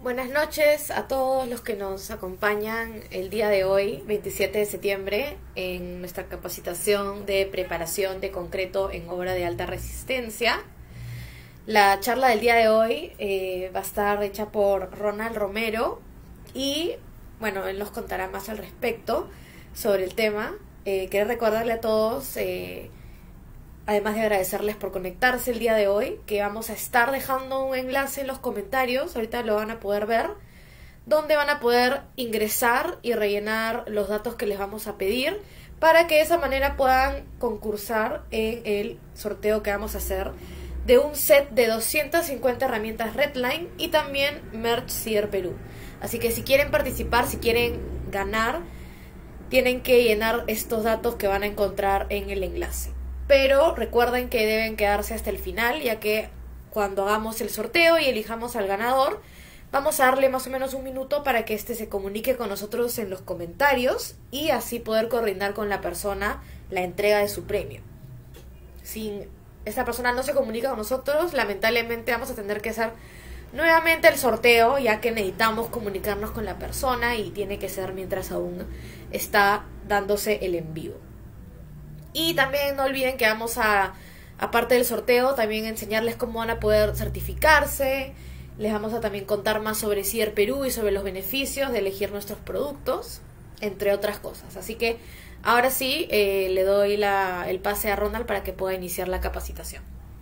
Buenas noches a todos los que nos acompañan el día de hoy, 27 de septiembre, en nuestra capacitación de preparación de concreto en obra de alta resistencia. La charla del día de hoy va a estar hecha por Ronald Romero y, bueno, él nos contará más al respecto sobre el tema. Quiero recordarle a todos, además de agradecerles por conectarse el día de hoy, que vamos a estar dejando un enlace en los comentarios, ahorita lo van a poder ver, donde van a poder ingresar y rellenar los datos que les vamos a pedir para que de esa manera puedan concursar en el sorteo que vamos a hacer de un set de 250 herramientas Redline y también Merch Cier Perú. Así que si quieren participar, si quieren ganar, tienen que llenar estos datos que van a encontrar en el enlace. Pero recuerden que deben quedarse hasta el final, ya que cuando hagamos el sorteo y elijamos al ganador, vamos a darle más o menos un minuto para que éste se comunique con nosotros en los comentarios y así poder coordinar con la persona la entrega de su premio. Si esta persona no se comunica con nosotros, lamentablemente vamos a tener que hacer nuevamente el sorteo, ya que necesitamos comunicarnos con la persona y tiene que ser mientras aún está dándose el envío. Y también no olviden que vamos a, aparte del sorteo, también enseñarles cómo van a poder certificarse. Les vamos a también contar más sobre Cier Perú y sobre los beneficios de elegir nuestros productos, entre otras cosas. Así que ahora sí, le doy el pase a Ronald para que pueda iniciar la capacitación.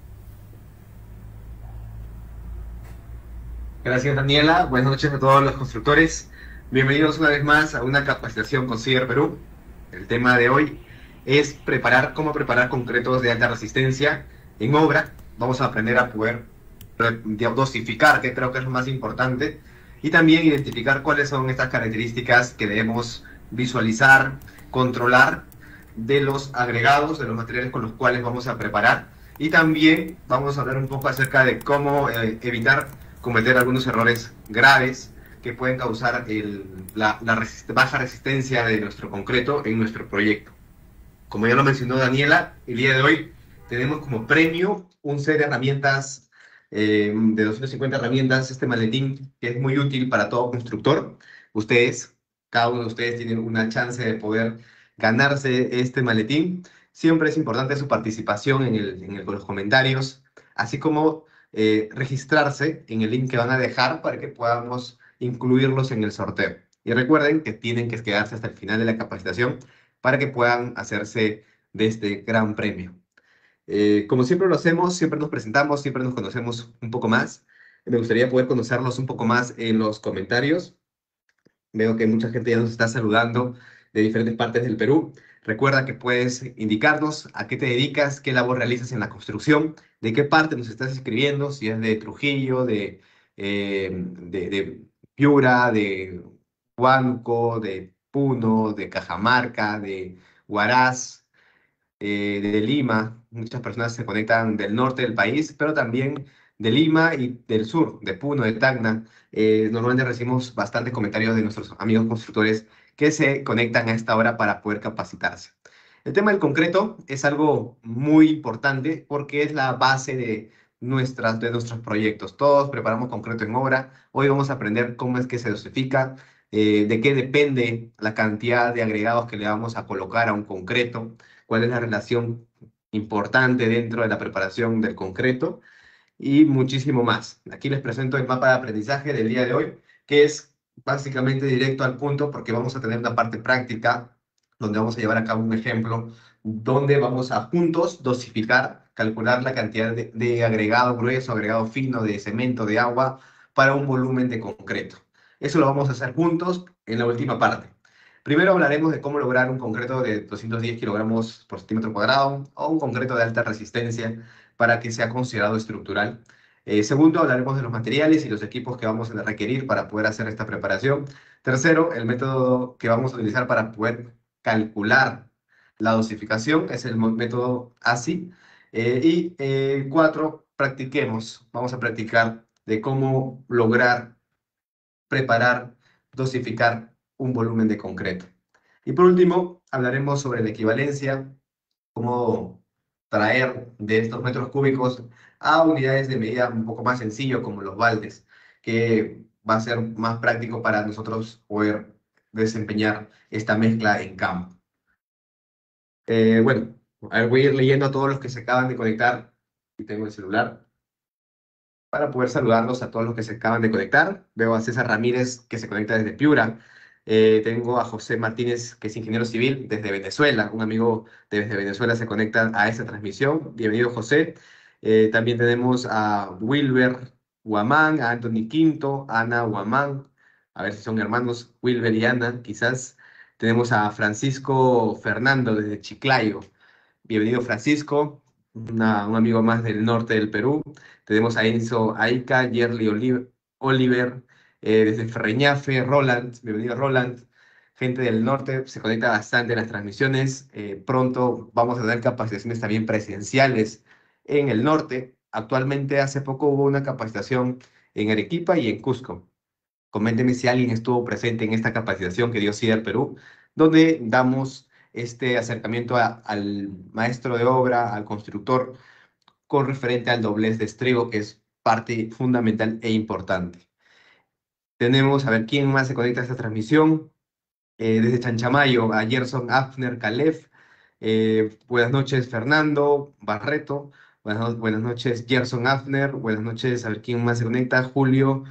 Gracias, Daniela. Buenas noches a todos los constructores. Bienvenidos una vez más a una capacitación con Cier Perú. El tema de hoy es cómo preparar concretos de alta resistencia en obra. Vamos a aprender a poder dosificar, que creo que es lo más importante, y también identificar cuáles son estas características que debemos visualizar, controlar de los agregados, de los materiales con los cuales vamos a preparar. Y también vamos a hablar un poco acerca de cómo evitar cometer algunos errores graves que pueden causar la baja resistencia de nuestro concreto en nuestro proyecto. Como ya lo mencionó Daniela, el día de hoy tenemos como premio un set de herramientas, de 250 herramientas, este maletín que es muy útil para todo constructor. Cada uno de ustedes tienen una chance de poder ganarse este maletín. Siempre es importante su participación en los comentarios, así como registrarse en el link que van a dejar para que podamos incluirlos en el sorteo. Y recuerden que tienen que quedarse hasta el final de la capacitación para que puedan hacerse de este gran premio. Como siempre lo hacemos, siempre nos presentamos, siempre nos conocemos un poco más. Me gustaría poder conocerlos un poco más en los comentarios. Veo que mucha gente ya nos está saludando de diferentes partes del Perú. Recuerda que puedes indicarnos a qué te dedicas, qué labor realizas en la construcción, de qué parte nos estás escribiendo, si es de Trujillo, de Piura, de Huánuco, de Puno, de Cajamarca, de Huaraz, de Lima. Muchas personas se conectan del norte del país, pero también de Lima y del sur, de Puno, de Tacna. Normalmente recibimos bastantes comentarios de nuestros amigos constructores que se conectan a esta hora para poder capacitarse. El tema del concreto es algo muy importante porque es la base de nuestros proyectos. Todos preparamos concreto en obra. Hoy vamos a aprender cómo es que se dosifica, de qué depende la cantidad de agregados que le vamos a colocar a un concreto, cuál es la relación importante dentro de la preparación del concreto y muchísimo más. Aquí les presento el mapa de aprendizaje del día de hoy, que es básicamente directo al punto porque vamos a tener una parte práctica donde vamos a llevar a cabo un ejemplo donde vamos a juntos dosificar, calcular la cantidad de agregado grueso, agregado fino, de cemento, de agua para un volumen de concreto. Eso lo vamos a hacer juntos en la última parte. Primero hablaremos de cómo lograr un concreto de 210 kilogramos por centímetro cuadrado o un concreto de alta resistencia para que sea considerado estructural. Segundo, hablaremos de los materiales y los equipos que vamos a requerir para poder hacer esta preparación. Tercero, el método que vamos a utilizar para poder calcular la dosificación es el método ASI. Cuatro, vamos a practicar de cómo lograr preparar, dosificar un volumen de concreto. Y por último, hablaremos sobre la equivalencia, cómo traer de estos metros cúbicos a unidades de medida un poco más sencillo, como los baldes, que va a ser más práctico para nosotros poder desempeñar esta mezcla en campo. Bueno, a ver, voy a ir leyendo a todos los que se acaban de conectar. Y tengo el celular para poder saludarlos a todos los que se acaban de conectar. Veo a César Ramírez, que se conecta desde Piura. Tengo a José Martínez, que es ingeniero civil desde Venezuela. Un amigo desde Venezuela se conecta a esta transmisión. Bienvenido, José. También tenemos a Wilber Huamán, a Anthony Quinto, Ana Huamán. A ver si son hermanos, Wilber y Ana, quizás. Tenemos a Francisco Fernando desde Chiclayo. Bienvenido, Francisco, un amigo más del norte del Perú. Tenemos a Enzo Aica, Yerly Oliver, desde Ferreñafe, Roland. Bienvenido, Roland. Gente del norte se conecta bastante en las transmisiones. Pronto vamos a tener capacitaciones también presenciales en el norte. Actualmente, hace poco hubo una capacitación en Arequipa y en Cusco. Coménteme si alguien estuvo presente en esta capacitación que dio CIDER Perú, donde damos este acercamiento al maestro de obra, al constructor, con referente al doblez de estribo, que es parte fundamental e importante. Tenemos, a ver, ¿quién más se conecta a esta transmisión? Desde Chanchamayo, a Gerson Afner Calef. Buenas noches, Fernando Barreto. Buenas noches, Gerson Afner. Buenas noches, a ver quién más se conecta. Julio.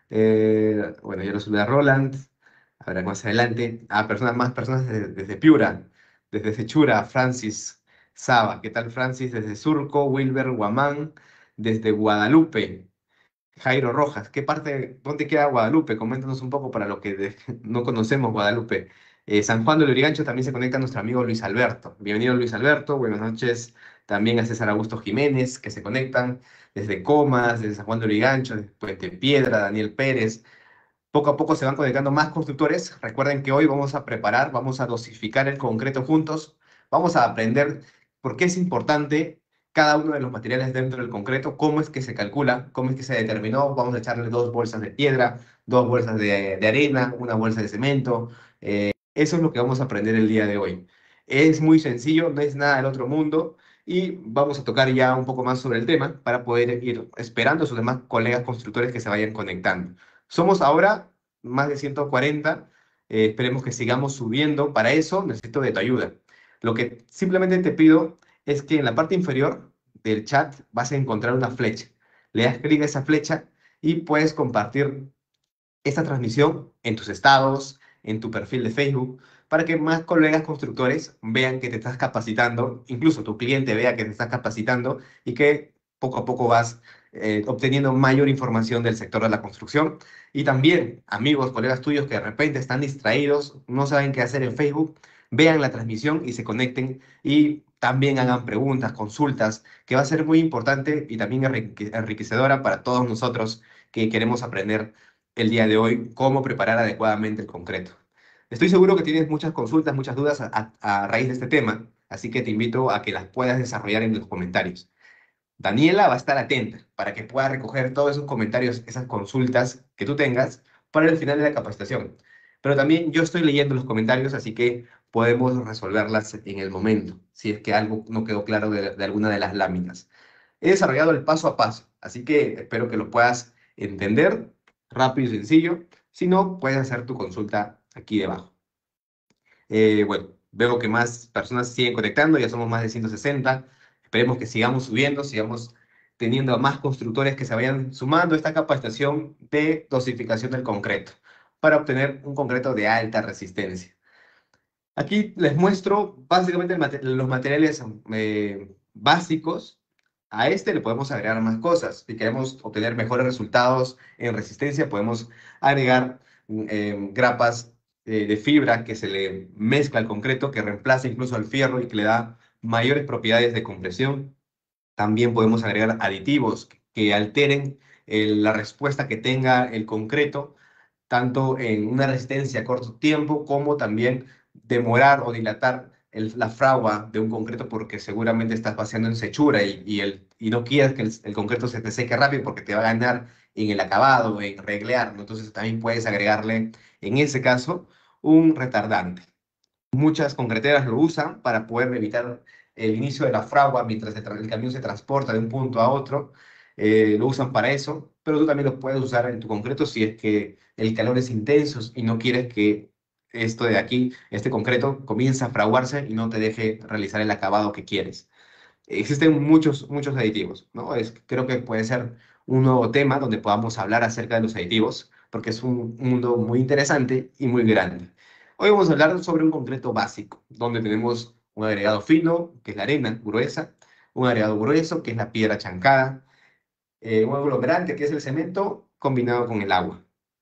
Bueno, ya lo saludé a Roland. Habrá más adelante. Más personas desde Piura, desde Sechura, Francis Saba. ¿Qué tal, Francis? Desde Surco, Wilber Guamán, desde Guadalupe. Jairo Rojas, dónde queda Guadalupe? Coméntanos un poco para los que no conocemos Guadalupe. San Juan de Lurigancho también se conecta nuestro amigo Luis Alberto. Bienvenido, Luis Alberto. Buenas noches también a César Augusto Jiménez, que se conectan desde Comas, desde San Juan de Lurigancho, desde Puente Piedra, Daniel Pérez. Poco a poco se van conectando más constructores. Recuerden que hoy vamos a dosificar el concreto juntos. Vamos a aprender por qué es importante cada uno de los materiales dentro del concreto, cómo es que se calcula, cómo es que se determinó. Vamos a echarle 2 bolsas de piedra, 2 bolsas de arena, una bolsa de cemento. Eso es lo que vamos a aprender el día de hoy. Es muy sencillo, no es nada del otro mundo. Y vamos a tocar ya un poco más sobre el tema para poder ir esperando a sus demás colegas constructores que se vayan conectando. Somos ahora más de 140. Esperemos que sigamos subiendo. Para eso necesito de tu ayuda. Lo que simplemente te pido es que en la parte inferior del chat vas a encontrar una flecha. Le das clic a esa flecha y puedes compartir esta transmisión en tus estados, en tu perfil de Facebook, para que más colegas constructores vean que te estás capacitando, incluso tu cliente vea que te estás capacitando y que poco a poco vas obteniendo mayor información del sector de la construcción. Y también amigos, colegas tuyos que de repente están distraídos, no saben qué hacer en Facebook, vean la transmisión y se conecten y también hagan preguntas, consultas, que va a ser muy importante y también enriquecedora para todos nosotros que queremos aprender el día de hoy cómo preparar adecuadamente el concreto. Estoy seguro que tienes muchas consultas, muchas dudas a raíz de este tema, así que te invito a que las puedas desarrollar en los comentarios. Daniela va a estar atenta para que pueda recoger todos esos comentarios, esas consultas que tú tengas para el final de la capacitación. Pero también yo estoy leyendo los comentarios, así que podemos resolverlas en el momento, si es que algo no quedó claro de alguna de las láminas. He desarrollado el paso a paso, así que espero que lo puedas entender rápido y sencillo. Si no, puedes hacer tu consulta aquí debajo. Bueno, veo que más personas siguen conectando, ya somos más de 160. Esperemos que sigamos subiendo, sigamos teniendo a más constructores que se vayan sumando a esta capacitación de dosificación del concreto para obtener un concreto de alta resistencia. Aquí les muestro básicamente los materiales básicos. A este le podemos agregar más cosas. Si queremos obtener mejores resultados en resistencia, podemos agregar grapas de fibra que se le mezcla al concreto, que reemplaza incluso al fierro y que le da mayores propiedades de compresión. También podemos agregar aditivos que alteren la respuesta que tenga el concreto tanto en una resistencia a corto tiempo como también demorar o dilatar la fragua de un concreto porque seguramente estás vaciando en sechura y no quieres que el concreto se te seque rápido porque te va a ganar en el acabado, en reglear, ¿no? Entonces también puedes agregarle, en ese caso, un retardante. Muchas concreteras lo usan para poder evitar el inicio de la fragua mientras el camión se transporta de un punto a otro. Lo usan para eso. pero tú también lo puedes usar en tu concreto si es que el calor es intenso y no quieres que esto de aquí, este concreto, comience a fraguarse y no te deje realizar el acabado que quieres. Existen muchos aditivos, ¿no? Creo que puede ser un nuevo tema donde podamos hablar acerca de los aditivos, porque es un mundo muy interesante y muy grande. Hoy vamos a hablar sobre un concreto básico, donde tenemos un agregado fino, que es la arena gruesa, un agregado grueso, que es la piedra chancada, un aglomerante, que es el cemento, combinado con el agua.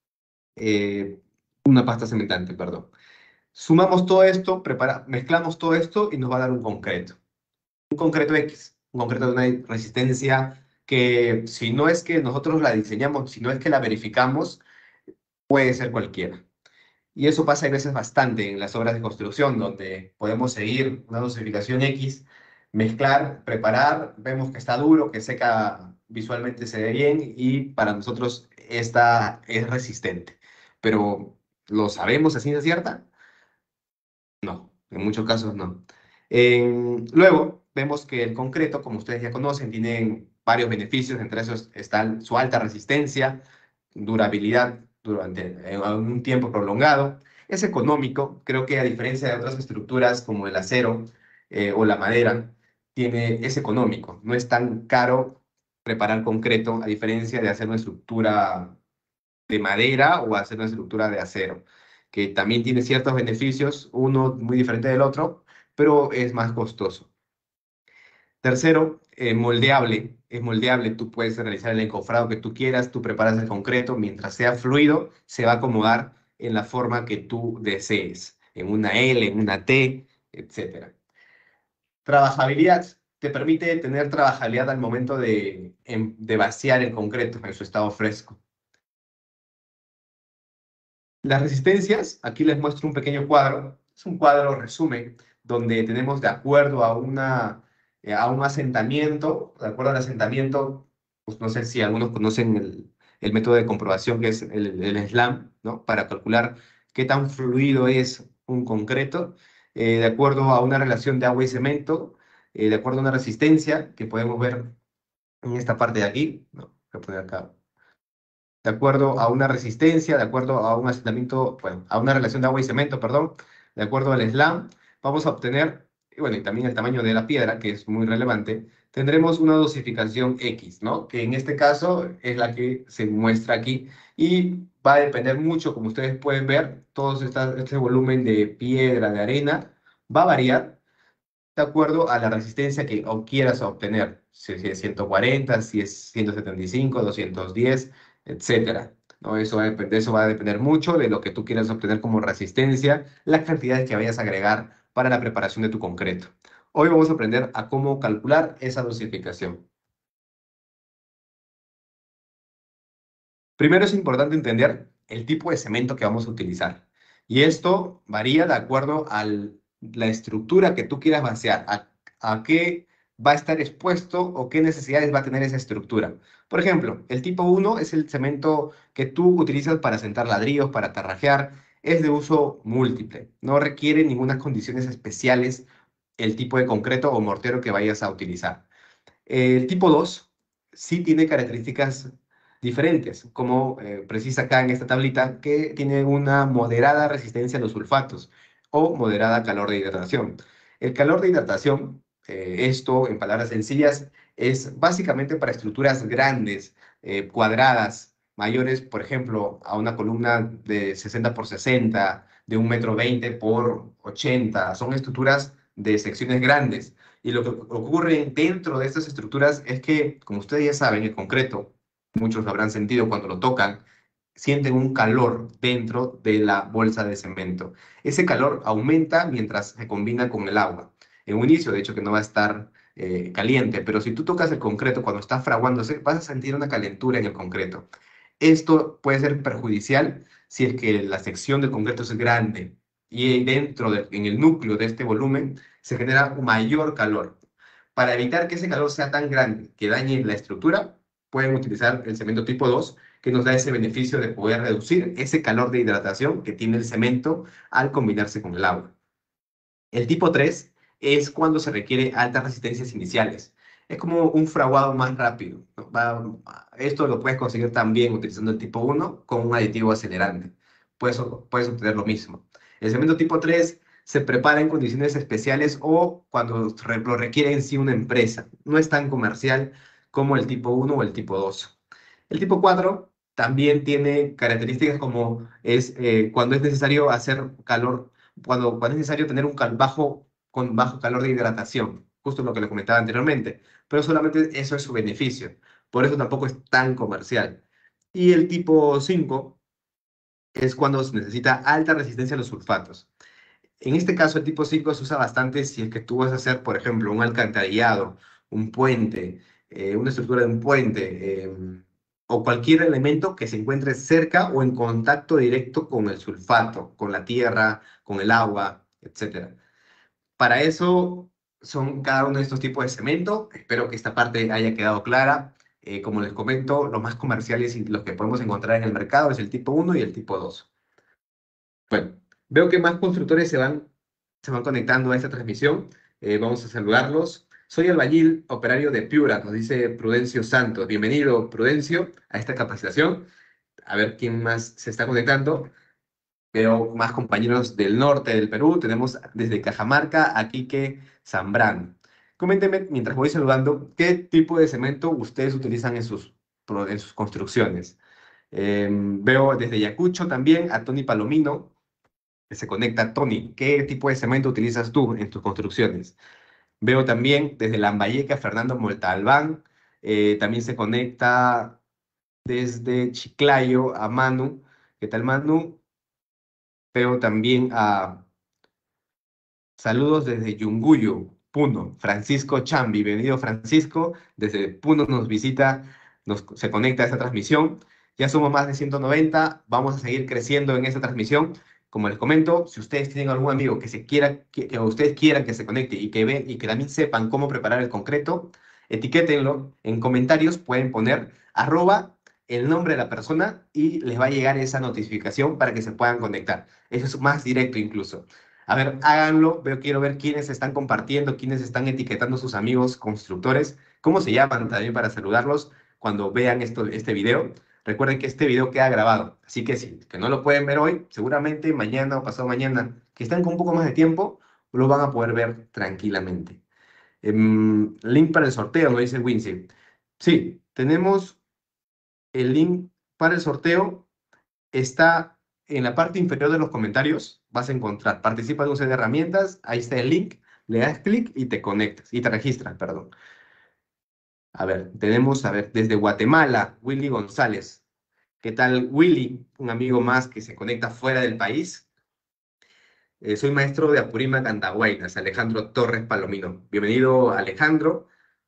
Una pasta cementante, perdón. Sumamos todo esto, mezclamos todo esto y nos va a dar un concreto. Un concreto X, un concreto de una resistencia que si no es que nosotros la diseñamos, si no es que la verificamos, puede ser cualquiera. Y eso pasa a veces bastante en las obras de construcción, donde podemos seguir una dosificación X, mezclar, preparar, vemos que está duro, que seca, visualmente se ve bien y para nosotros esta es resistente. Pero ¿lo sabemos a ciencia cierta? No, en muchos casos no. Luego, vemos que el concreto, como ustedes ya conocen, tiene varios beneficios, entre esos está su alta resistencia, durabilidad durante un tiempo prolongado, es económico, creo que a diferencia de otras estructuras como el acero o la madera, es económico, no es tan caro preparar concreto, a diferencia de hacer una estructura de madera o hacer una estructura de acero, que también tiene ciertos beneficios, uno muy diferente del otro, pero es más costoso. Tercero, moldeable. Es moldeable, tú puedes realizar el encofrado que tú quieras, tú preparas el concreto, mientras sea fluido, se va a acomodar en la forma que tú desees, en una L, en una T, etcétera. Trabajabilidad. Te permite tener trabajabilidad al momento de vaciar el concreto en su estado fresco. Las resistencias, aquí les muestro un pequeño cuadro, es un cuadro resumen, donde tenemos de acuerdo a un asentamiento, de acuerdo al asentamiento, pues no sé si algunos conocen el método de comprobación que es el SLAM, ¿no? Para calcular qué tan fluido es un concreto, de acuerdo a una relación de agua y cemento, de acuerdo a una resistencia que podemos ver en esta parte de aquí, ¿no? Voy a poner acá de acuerdo a una resistencia, de acuerdo a un asentamiento, bueno, a una relación de agua y cemento, perdón, de acuerdo al SLAM, vamos a obtener, y bueno, y también el tamaño de la piedra, que es muy relevante, tendremos una dosificación X, ¿no? Que en este caso es la que se muestra aquí, y va a depender mucho, como ustedes pueden ver, este volumen de piedra, de arena, va a variar de acuerdo a la resistencia que quieras obtener, si es 140, si es 175, 210, etcétera. ¿No? Eso va a depender mucho de lo que tú quieras obtener como resistencia, las cantidades que vayas a agregar para la preparación de tu concreto. Hoy vamos a aprender a cómo calcular esa dosificación. Primero es importante entender el tipo de cemento que vamos a utilizar. Y esto varía de acuerdo a la estructura que tú quieras vaciar, a qué va a estar expuesto o qué necesidades va a tener esa estructura. Por ejemplo, el tipo 1 es el cemento que tú utilizas para sentar ladrillos, para tarrajear. Es de uso múltiple. No requiere ninguna condiciones especiales el tipo de concreto o mortero que vayas a utilizar. El tipo 2 sí tiene características diferentes, como precisa acá en esta tablita, que tiene una moderada resistencia a los sulfatos o moderada calor de hidratación. El calor de hidratación, esto en palabras sencillas, es básicamente para estructuras grandes, cuadradas, mayores, por ejemplo, a una columna de 60 por 60, de 1,20 m por 80. Son estructuras de secciones grandes. Y lo que ocurre dentro de estas estructuras es que, como ustedes ya saben, el concreto, muchos lo habrán sentido cuando lo tocan, sienten un calor dentro de la bolsa de cemento. Ese calor aumenta mientras se combina con el agua. En un inicio, de hecho, que no va a estar caliente, pero si tú tocas el concreto cuando está fraguándose, vas a sentir una calentura en el concreto. Esto puede ser perjudicial si es que la sección del concreto es grande y en el núcleo de este volumen se genera un mayor calor. Para evitar que ese calor sea tan grande que dañe la estructura, pueden utilizar el cemento tipo 2, que nos da ese beneficio de poder reducir ese calor de hidratación que tiene el cemento al combinarse con el agua. El tipo 3 es cuando se requiere altas resistencias iniciales. Es como un fraguado más rápido, ¿no? Esto lo puedes conseguir también utilizando el tipo uno con un aditivo acelerante. Puedes obtener lo mismo. El cemento tipo 3 se prepara en condiciones especiales o cuando lo requiere en sí una empresa. No es tan comercial como el tipo uno o el tipo 2. El tipo 4 también tiene características como cuando es necesario hacer calor, cuando es necesario tener con bajo calor de hidratación, justo lo que le comentaba anteriormente, pero solamente eso es su beneficio. Por eso tampoco es tan comercial. Y el tipo 5 es cuando se necesita alta resistencia a los sulfatos. En este caso, el tipo 5 se usa bastante si es que tú vas a hacer, por ejemplo, un alcantarillado, un puente, una estructura de un puente, o cualquier elemento que se encuentre cerca o en contacto directo con el sulfato, con la tierra, con el agua, etcétera. Para eso son cada uno de estos tipos de cemento. Espero que esta parte haya quedado clara. Como les comento, los más comerciales y los que podemos encontrar en el mercado es el tipo uno y el tipo 2. Bueno, veo que más constructores se van conectando a esta transmisión. Vamos a saludarlos. Soy albañil operario de Piura, nos dice Prudencio Santos. Bienvenido, Prudencio, a esta capacitación. A ver quién más se está conectando. Veo más compañeros del norte del Perú. Tenemos desde Cajamarca a Quique Zambrano. Coméntenme, mientras voy saludando, qué tipo de cemento ustedes utilizan en sus construcciones. Veo desde Yacucho también a Tony Palomino, que se conecta. Tony, ¿qué tipo de cemento utilizas tú en tus construcciones? Veo también desde Lambayeque a Fernando Montalbán. También se conecta desde Chiclayo a Manu. ¿Qué tal, Manu? Veo también a saludos desde Yunguyo, Puno. Francisco Chambi, bienvenido Francisco. Desde Puno nos visita, se conecta a esta transmisión. Ya somos más de 190, vamos a seguir creciendo en esta transmisión. Como les comento, si ustedes tienen algún amigo que ustedes quieran que se conecte y que ve y que también sepan cómo preparar el concreto, etiquétenlo en comentarios, pueden poner el nombre de la persona y les va a llegar esa notificación para que se puedan conectar. Eso es más directo incluso. A ver, háganlo. Quiero ver quiénes están compartiendo, quiénes están etiquetando a sus amigos constructores. ¿Cómo se llaman también para saludarlos cuando vean este video? Recuerden que este video queda grabado. Así que sí, que no lo pueden ver hoy, seguramente mañana o pasado mañana, que están con un poco más de tiempo, lo van a poder ver tranquilamente. Link para el sorteo, nos dice Wincy. Sí, tenemos el link para el sorteo. Está en la parte inferior de los comentarios, vas a encontrar, participa de un set de herramientas, ahí está el link, le das clic y te conectas, y te registras, perdón. A ver, tenemos, a ver, desde Guatemala, Willy González. ¿Qué tal, Willy? Un amigo más que se conecta fuera del país. Soy maestro de Apurímac, Andahuaylas, Alejandro Torres Palomino. Bienvenido, Alejandro,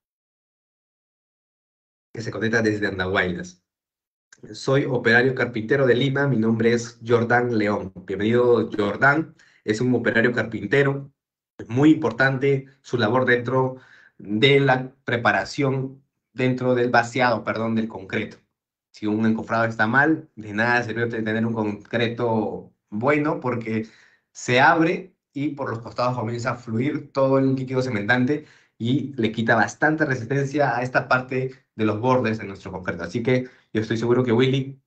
que se conecta desde Andahuaylas. Soy operario carpintero de Lima, mi nombre es Jordán León. Bienvenido, Jordán. Es un operario carpintero. Es muy importante su labor dentro de la preparación, dentro del vaciado, perdón, del concreto. Si un encofrado está mal, de nada sirve tener un concreto bueno porque se abre y por los costados comienza a fluir todo el líquido cementante y le quita bastante resistencia a esta parte de los bordes de nuestro concreto. Así que yo estoy seguro que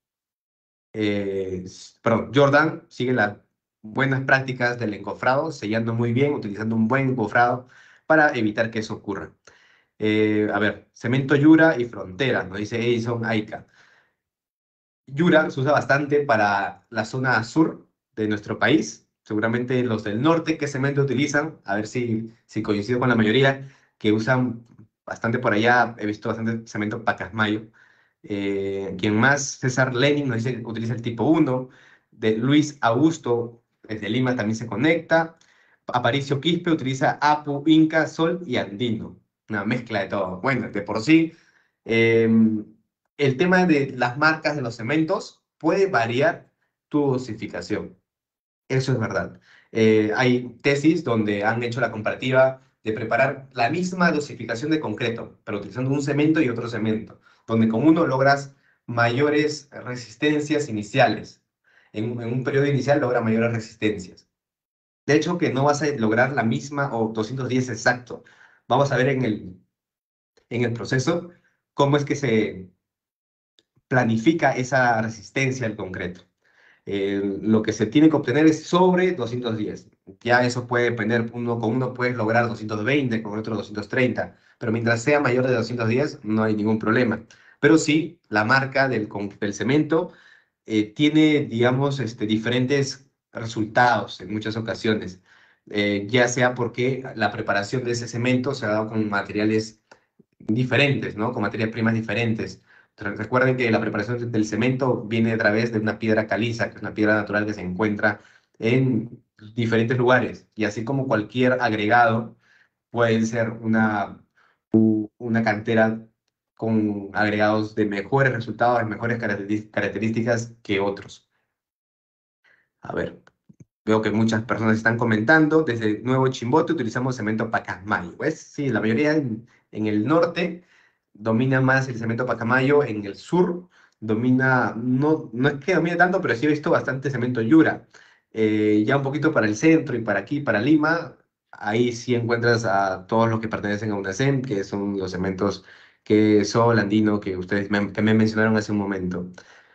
Jordan sigue las buenas prácticas del encofrado, sellando muy bien, utilizando un buen encofrado para evitar que eso ocurra. A ver, cemento Yura y Frontera, nos dice Edison Aika. Yura se usa bastante para la zona sur de nuestro país. Seguramente los del norte, ¿qué cemento utilizan? A ver si coincido con la mayoría, que usan bastante por allá. He visto bastante cemento Pacasmayo. ¿Quién más? César Lenin nos dice que utiliza el tipo uno. De Luis Augusto, desde Lima, también se conecta. Aparicio Quispe utiliza Apu, Inca, Sol y Andino. Una mezcla de todo. Bueno, de por sí. eh, el tema de las marcas de los cementos puede variar tu dosificación. Eso es verdad. Hay tesis donde han hecho la comparativa de preparar la misma dosificación de concreto, pero utilizando un cemento y otro cemento, donde con uno logras mayores resistencias iniciales. En un periodo inicial logra mayores resistencias. De hecho, que no vas a lograr la misma o 210 exacto. Vamos a ver en el proceso, cómo es que se planifica esa resistencia al concreto. Lo que se tiene que obtener es sobre 210. Ya eso puede depender, con uno puedes lograr 220, con otro 230, pero mientras sea mayor de 210 no hay ningún problema. Pero sí, la marca del cemento tiene, digamos, diferentes resultados en muchas ocasiones, ya sea porque la preparación de ese cemento se ha dado con materiales diferentes, ¿no? Con materias primas diferentes. Recuerden que la preparación del cemento viene a través de una piedra caliza, que es una piedra natural que se encuentra en diferentes lugares. Y así como cualquier agregado puede ser una cantera con agregados de mejores resultados, de mejores características que otros. A ver, veo que muchas personas están comentando. Desde Nuevo Chimbote utilizamos cemento Pacasmayo. ¿Ves? Sí, la mayoría en el norte domina más el cemento Pacamayo. En el sur domina, no es que domine tanto, pero sí he visto bastante cemento Yura. Ya un poquito para el centro y para aquí, para Lima, ahí sí encuentras a todos los que pertenecen a UNACEM, que son los cementos que Sol, Andino, que ustedes que me mencionaron hace un momento.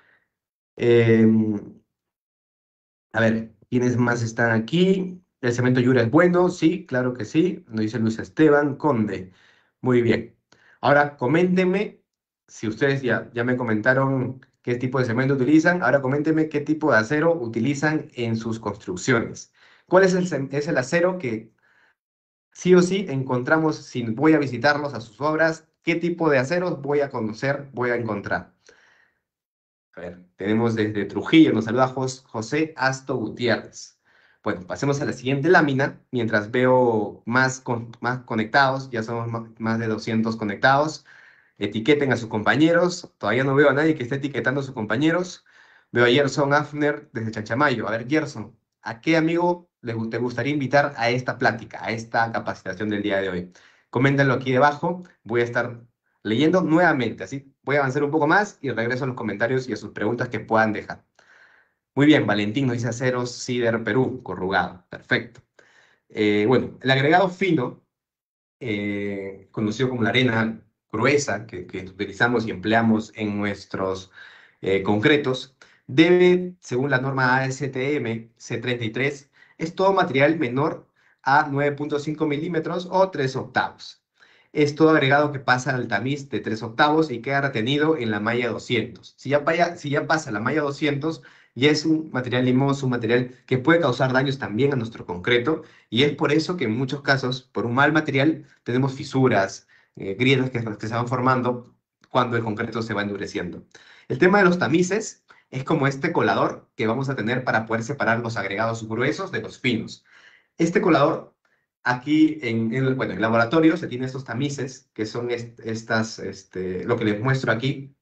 A ver, ¿quiénes más están aquí? ¿El cemento Yura es bueno? Sí, claro que sí. Nos dice Luis Esteban Conde. Muy bien. Ahora, coméntenme, si ustedes ya me comentaron qué tipo de cemento utilizan, ahora coméntenme qué tipo de acero utilizan en sus construcciones. ¿Cuál es es el acero que sí o sí encontramos si voy a visitarlos a sus obras? ¿Qué tipo de aceros voy a conocer, voy a encontrar? A ver, tenemos desde Trujillo, nos saluda José Asto Gutiérrez. Bueno, pasemos a la siguiente lámina, mientras veo más conectados, ya somos más de 200 conectados. Etiqueten a sus compañeros, todavía no veo a nadie que esté etiquetando a sus compañeros. Veo a Gerson Afner desde Chanchamayo. A ver, Gerson, ¿a qué amigo te gustaría invitar a esta plática, a esta capacitación del día de hoy? Coméntenlo aquí debajo, voy a estar leyendo nuevamente, así voy a avanzar un poco más y regreso a los comentarios y a sus preguntas que puedan dejar. Muy bien, Valentín nos dice aceros Cider Perú, corrugado, perfecto. Bueno, el agregado fino, conocido como la arena gruesa que utilizamos y empleamos en nuestros concretos, debe, según la norma ASTM C33, es todo material menor a 9,5 milímetros o 3 octavos. Es todo agregado que pasa al tamiz de 3 octavos y queda retenido en la malla 200. Si ya pasa la malla 200, ya es un material limoso, un material que puede causar daños también a nuestro concreto, y es por eso que en muchos casos, por un mal material, tenemos fisuras, grietas que se van formando cuando el concreto se va endureciendo. El tema de los tamices es como este colador que vamos a tener para poder separar los agregados gruesos de los finos. Este colador, aquí bueno, en el laboratorio se tiene estos tamices, que son lo que les muestro aquí.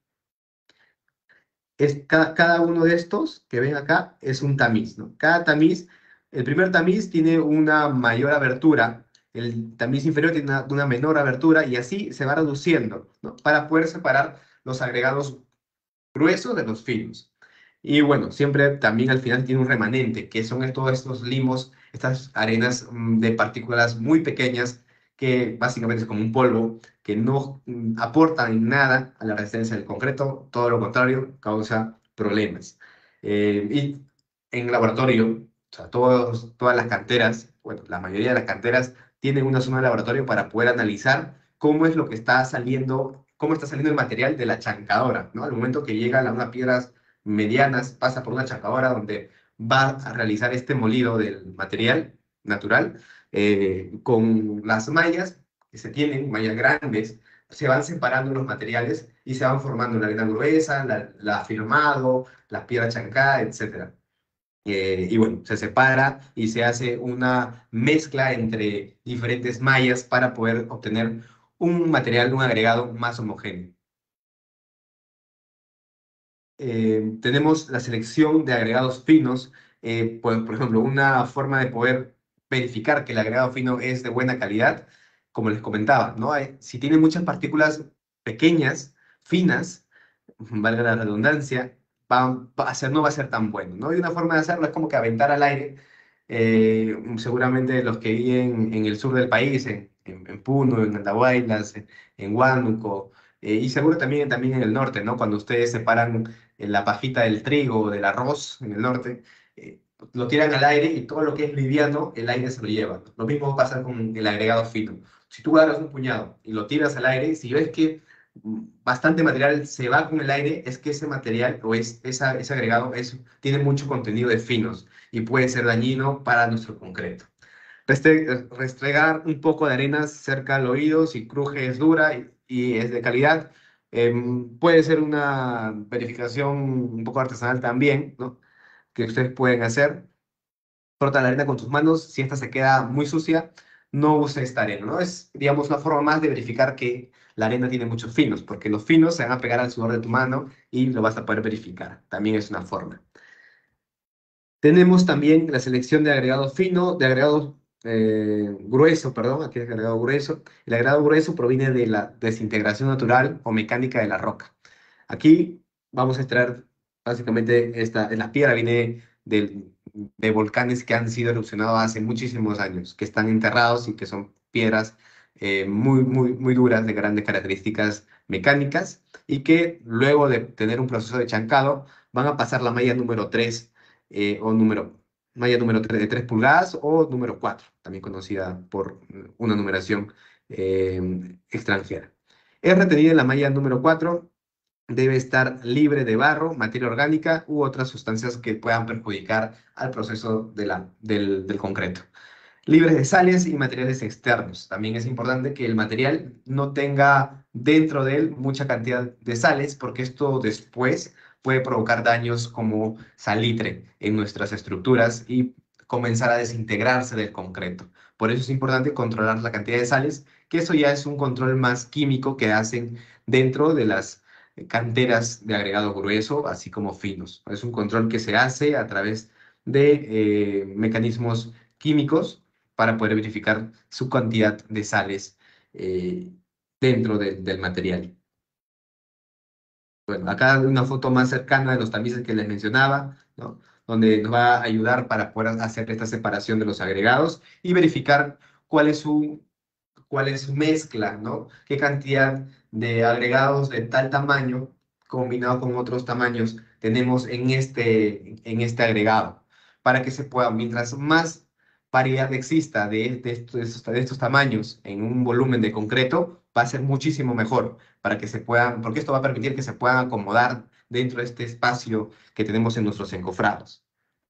Cada uno de estos que ven acá es un tamiz, ¿no? Cada tamiz, el primer tamiz tiene una mayor abertura, el tamiz inferior tiene una menor abertura y así se va reduciendo, ¿no? Para poder separar los agregados gruesos de los finos. Y bueno, siempre también al final tiene un remanente, que son todos estos limos, estas arenas de partículas muy pequeñas, que básicamente es como un polvo, que no aportan nada a la resistencia del concreto, todo lo contrario, causa problemas. Y en laboratorio, o sea, todas las canteras, bueno, la mayoría de las canteras tienen una zona de laboratorio para poder analizar cómo es lo que está saliendo, cómo está saliendo el material de la chancadora, ¿no? Al momento que llegan a unas piedras medianas, pasa por una chancadora donde va a realizar este molido del material natural, con las mallas que se tienen, mallas grandes, se van separando los materiales y se van formando la arena gruesa, la afirmado, la piedra chancada, etcétera. Y bueno, se separa y se hace una mezcla entre diferentes mallas para poder obtener un material, un agregado más homogéneo. Tenemos la selección de agregados finos. Pues, por ejemplo, una forma de poder verificar que el agregado fino es de buena calidad, como les comentaba, ¿no? Si tiene muchas partículas pequeñas, finas, valga la redundancia, no va a ser tan bueno, ¿no? Y una forma de hacerlo es como que aventar al aire. Seguramente los que viven en el sur del país, en Puno, en Andahuaylas, en Huánuco, y seguro también en el norte, ¿no? Cuando ustedes separan la pajita del trigo o del arroz en el norte, lo tiran al aire y todo lo que es liviano, el aire se lo lleva. Lo mismo pasa con el agregado fino. Si tú agarras un puñado y lo tiras al aire, si ves que bastante material se va con el aire, es que ese material o ese agregado tiene mucho contenido de finos y puede ser dañino para nuestro concreto. Restregar un poco de arena cerca al oído, si cruje es dura y es de calidad. Puede ser una verificación un poco artesanal también, ¿no? Que ustedes pueden hacer. Frota la arena con tus manos, si esta se queda muy sucia, no use esta arena, ¿no? Es, digamos, una forma más de verificar que la arena tiene muchos finos, porque los finos se van a pegar al sudor de tu mano y lo vas a poder verificar. También es una forma. Tenemos también la selección de agregado fino, de agregado grueso, perdón, aquí es agregado grueso. El agregado grueso proviene de la desintegración natural o mecánica de la roca. Aquí vamos a extraer, básicamente, la piedra viene de volcanes que han sido erupcionados hace muchísimos años, que están enterrados y que son piedras muy duras, de grandes características mecánicas, y que luego de tener un proceso de chancado, van a pasar la malla número 3 o malla número 3 de 3 pulgadas o número 4 también conocida por una numeración extranjera. Es retenida en la malla número 4, debe estar libre de barro, materia orgánica u otras sustancias que puedan perjudicar al proceso del concreto. Libres de sales y materiales externos. También es importante que el material no tenga dentro de él mucha cantidad de sales, porque esto después puede provocar daños como salitre en nuestras estructuras y comenzar a desintegrarse del concreto. Por eso es importante controlar la cantidad de sales, que eso ya es un control más químico que hacen dentro de las canteras de agregado grueso, así como finos. Es un control que se hace a través de mecanismos químicos para poder verificar su cantidad de sales eh, dentro del material. Bueno, acá una foto más cercana de los tamices que les mencionaba, ¿no? Donde nos va a ayudar para poder hacer esta separación de los agregados y verificar cuál es su mezcla, ¿no? Qué cantidad de agregados de tal tamaño combinado con otros tamaños tenemos en este agregado, para que se pueda, mientras más variedad exista de estos tamaños en un volumen de concreto, va a ser muchísimo mejor para que se puedan, porque esto va a permitir que se puedan acomodar dentro de este espacio que tenemos en nuestros encofrados.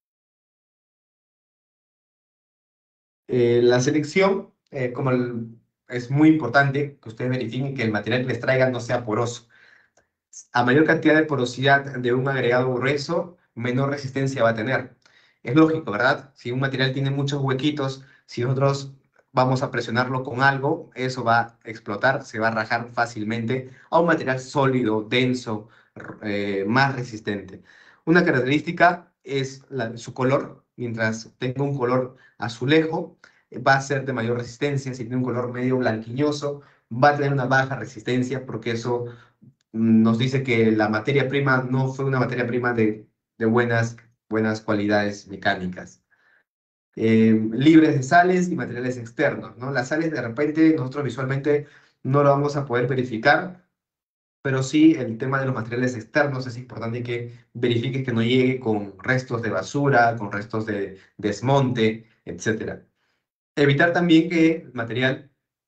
La selección, es muy importante que ustedes verifiquen que el material que les traigan no sea poroso. A mayor cantidad de porosidad de un agregado grueso, menor resistencia va a tener. Es lógico, ¿verdad? Si un material tiene muchos huequitos, si nosotros vamos a presionarlo con algo, eso va a explotar, se va a rajar fácilmente a un material sólido, denso, más resistente. Una característica es su color. Mientras tenga un color azulejo, va a ser de mayor resistencia. Si tiene un color medio blanquiñoso, va a tener una baja resistencia porque eso nos dice que la materia prima no fue una materia prima de buenas cualidades mecánicas. Libres de sales y materiales externos, ¿no? Las sales de repente nosotros visualmente no lo vamos a poder verificar, pero sí el tema de los materiales externos es importante que verifiques que no llegue con restos de basura, con restos de desmonte, etcétera. Evitar también que el material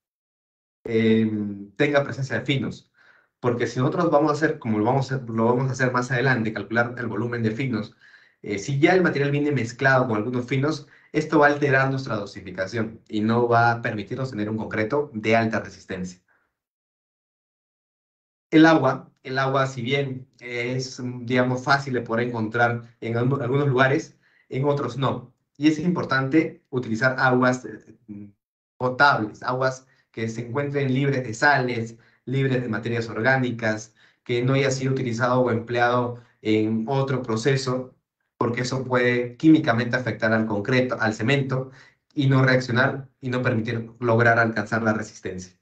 tenga presencia de finos, porque si nosotros vamos a hacer, como lo vamos a hacer más adelante, calcular el volumen de finos, si ya el material viene mezclado con algunos finos, esto va a alterar nuestra dosificación y no va a permitirnos tener un concreto de alta resistencia. El agua, si bien es, digamos, fácil de poder encontrar en algunos lugares, en otros no. Y es importante utilizar aguas potables, aguas que se encuentren libres de sales, libres de materias orgánicas, que no haya sido utilizado o empleado en otro proceso, porque eso puede químicamente afectar al concreto, al cemento, y no reaccionar y no permitir lograr alcanzar la resistencia.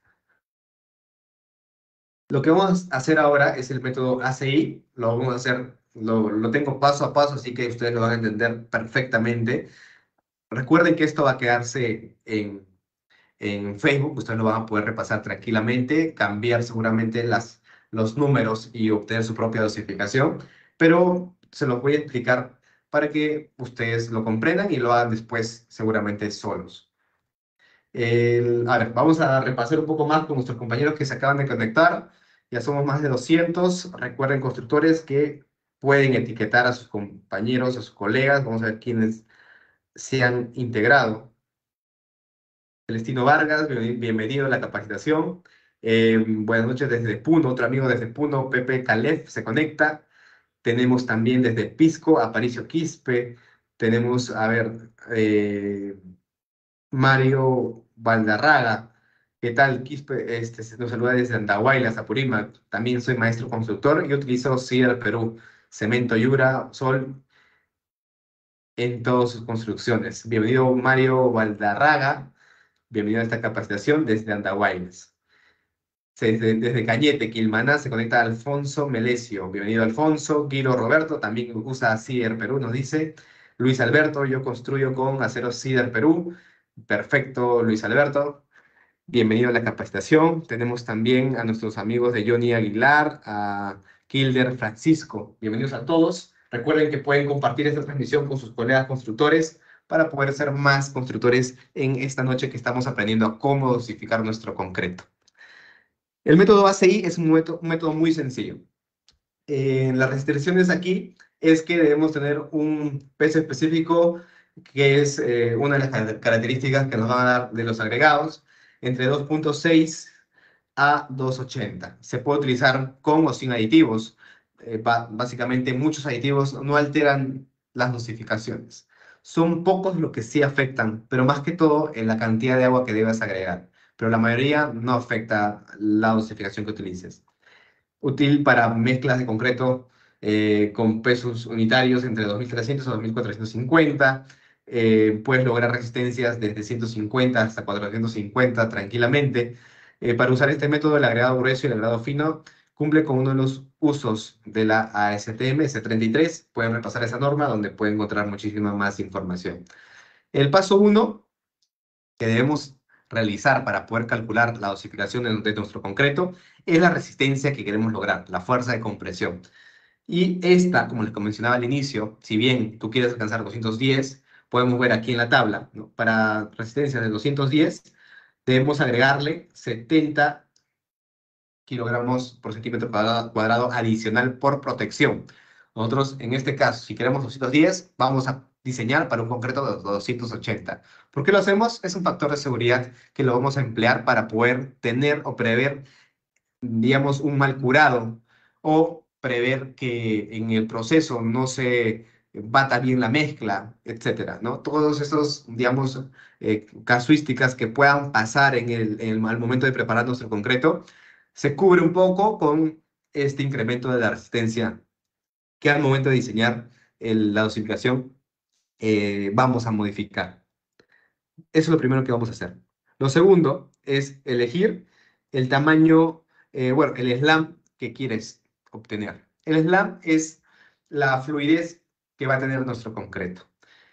Lo que vamos a hacer ahora es el método ACI, lo vamos a hacer, lo tengo paso a paso, así que ustedes lo van a entender perfectamente. Recuerden que esto va a quedarse en Facebook, ustedes lo van a poder repasar tranquilamente, cambiar seguramente los números y obtener su propia dosificación, pero se los voy a explicar para que ustedes lo comprendan y lo hagan después seguramente solos. A ver, vamos a repasar un poco más con nuestros compañeros que se acaban de conectar. Ya somos más de 200. Recuerden, constructores, que pueden etiquetar a sus compañeros, a sus colegas. Vamos a ver quiénes se han integrado. Celestino Vargas, bienvenido a la capacitación. Buenas noches desde Puno, otro amigo desde Puno, Pepe Calef, se conecta. Tenemos también desde Pisco, Aparicio Quispe. Tenemos, a ver, Mario Valdarraga. ¿Qué tal, Quispe? Nos saluda desde Andahuaylas, Apurímac. También soy maestro constructor y utilizo CIDR Perú, cemento, yura, sol en todas sus construcciones. Bienvenido, Mario Valdarraga. Bienvenido a esta capacitación desde Andahuaylas. Desde Cañete, Quilmaná, se conecta Alfonso Melesio. Bienvenido, Alfonso. Guido Roberto, también usa CIDR Perú, nos dice. Luis Alberto, yo construyo con acero CIDR Perú. Perfecto, Luis Alberto. Bienvenido a la capacitación. Tenemos también a nuestros amigos de Johnny Aguilar, a Kilder Francisco. Bienvenidos a todos. Recuerden que pueden compartir esta transmisión con sus colegas constructores para poder ser más constructores en esta noche que estamos aprendiendo a cómo dosificar nuestro concreto. El método ACI es un método muy sencillo. Las restricciones aquí es que debemos tener un peso específico, que es una de las características que nos van a dar de los agregados, entre 2.6 a 2.80. Se puede utilizar con o sin aditivos. Básicamente, muchos aditivos no alteran las dosificaciones. Son pocos los que sí afectan, pero más que todo en la cantidad de agua que debes agregar. Pero la mayoría no afecta la dosificación que utilices. Útil para mezclas de concreto con pesos unitarios entre 2.300 a 2.450. Puedes lograr resistencias desde 150 hasta 450 tranquilamente. Para usar este método, el agregado grueso y el agregado fino cumple con uno de los usos de la ASTM S33. Pueden repasar esa norma donde pueden encontrar muchísima más información. El paso 1 que debemos realizar para poder calcular la dosificación de nuestro concreto es la resistencia que queremos lograr, la fuerza de compresión. Y esta, como les mencionaba al inicio, si bien tú quieres alcanzar 210, podemos ver aquí en la tabla, ¿no? Para resistencia de 210, debemos agregarle 70 kilogramos por centímetro cuadrado adicional por protección. Nosotros, en este caso, si queremos 210, vamos a diseñar para un concreto de 280. ¿Por qué lo hacemos? Es un factor de seguridad que lo vamos a emplear para poder tener o prever, digamos, un mal curado o prever que en el proceso no se bata bien la mezcla, etcétera, ¿no? Todos esos, digamos, casuísticas que puedan pasar al momento de preparar nuestro concreto, se cubre un poco con este incremento de la resistencia que al momento de diseñar la dosificación vamos a modificar. Eso es lo primero que vamos a hacer. Lo segundo es elegir el tamaño, bueno, el slam que quieres obtener. El slam es la fluidez que va a tener nuestro concreto.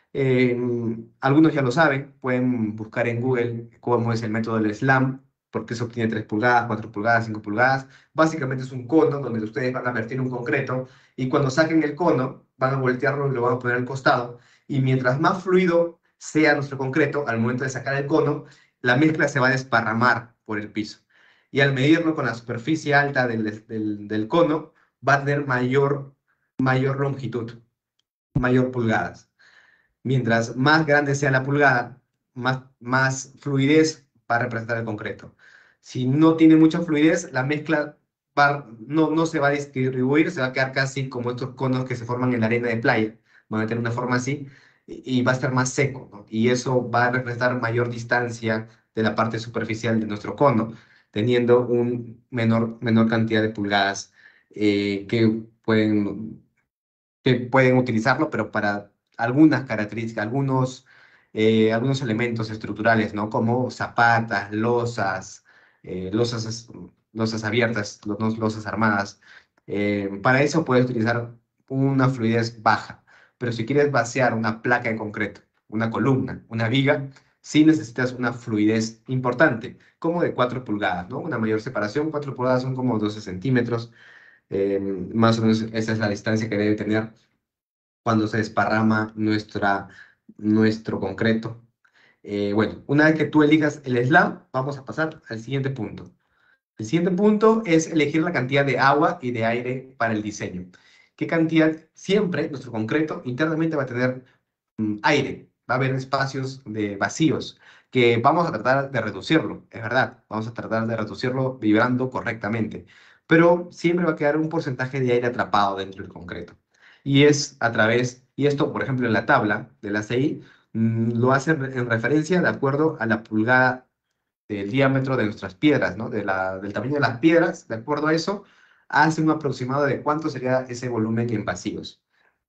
Algunos ya lo saben, pueden buscar en Google cómo es el método del slam, porque se obtiene 3 pulgadas, 4 pulgadas, 5 pulgadas. Básicamente es un cono donde ustedes van a vertir un concreto y cuando saquen el cono van a voltearlo y lo van a poner al costado. Y mientras más fluido sea nuestro concreto, al momento de sacar el cono, la mezcla se va a desparramar por el piso. Y al medirlo con la superficie alta del cono, va a tener mayor longitud, mayor pulgadas. Mientras más grande sea la pulgada, más fluidez va a representar el concreto. Si no tiene mucha fluidez, la mezcla no se va a distribuir, se va a quedar casi como estos conos que se forman en la arena de playa. Van a tener una forma así y va a estar más seco, ¿no? Y eso va a representar mayor distancia de la parte superficial de nuestro cono, teniendo un menor cantidad de pulgadas que pueden utilizarlo, pero para algunas características, algunos elementos estructurales, ¿no? Como zapatas, losas, losas abiertas, losas armadas. Para eso puedes utilizar una fluidez baja, pero si quieres vaciar una placa de concreto, una columna, una viga, sí necesitas una fluidez importante, como de 4 pulgadas, ¿no? Una mayor separación, 4 pulgadas son como 12 centímetros, más o menos esa es la distancia que debe tener cuando se desparrama nuestro concreto. Bueno, una vez que tú elijas el slab, vamos a pasar al siguiente punto. El siguiente punto es elegir la cantidad de agua y de aire para el diseño. ¿Qué cantidad? Siempre nuestro concreto internamente va a tener aire, va a haber espacios de vacíos que vamos a tratar de reducirlo, es verdad, vamos a tratar de reducirlo vibrando correctamente, pero siempre va a quedar un porcentaje de aire atrapado dentro del concreto. Y es a través, y esto por ejemplo en la tabla de la CI, lo hacen en referencia de acuerdo a la pulgada del diámetro de nuestras piedras, ¿no? Del tamaño de las piedras, de acuerdo a eso, hace un aproximado de cuánto sería ese volumen en vacíos.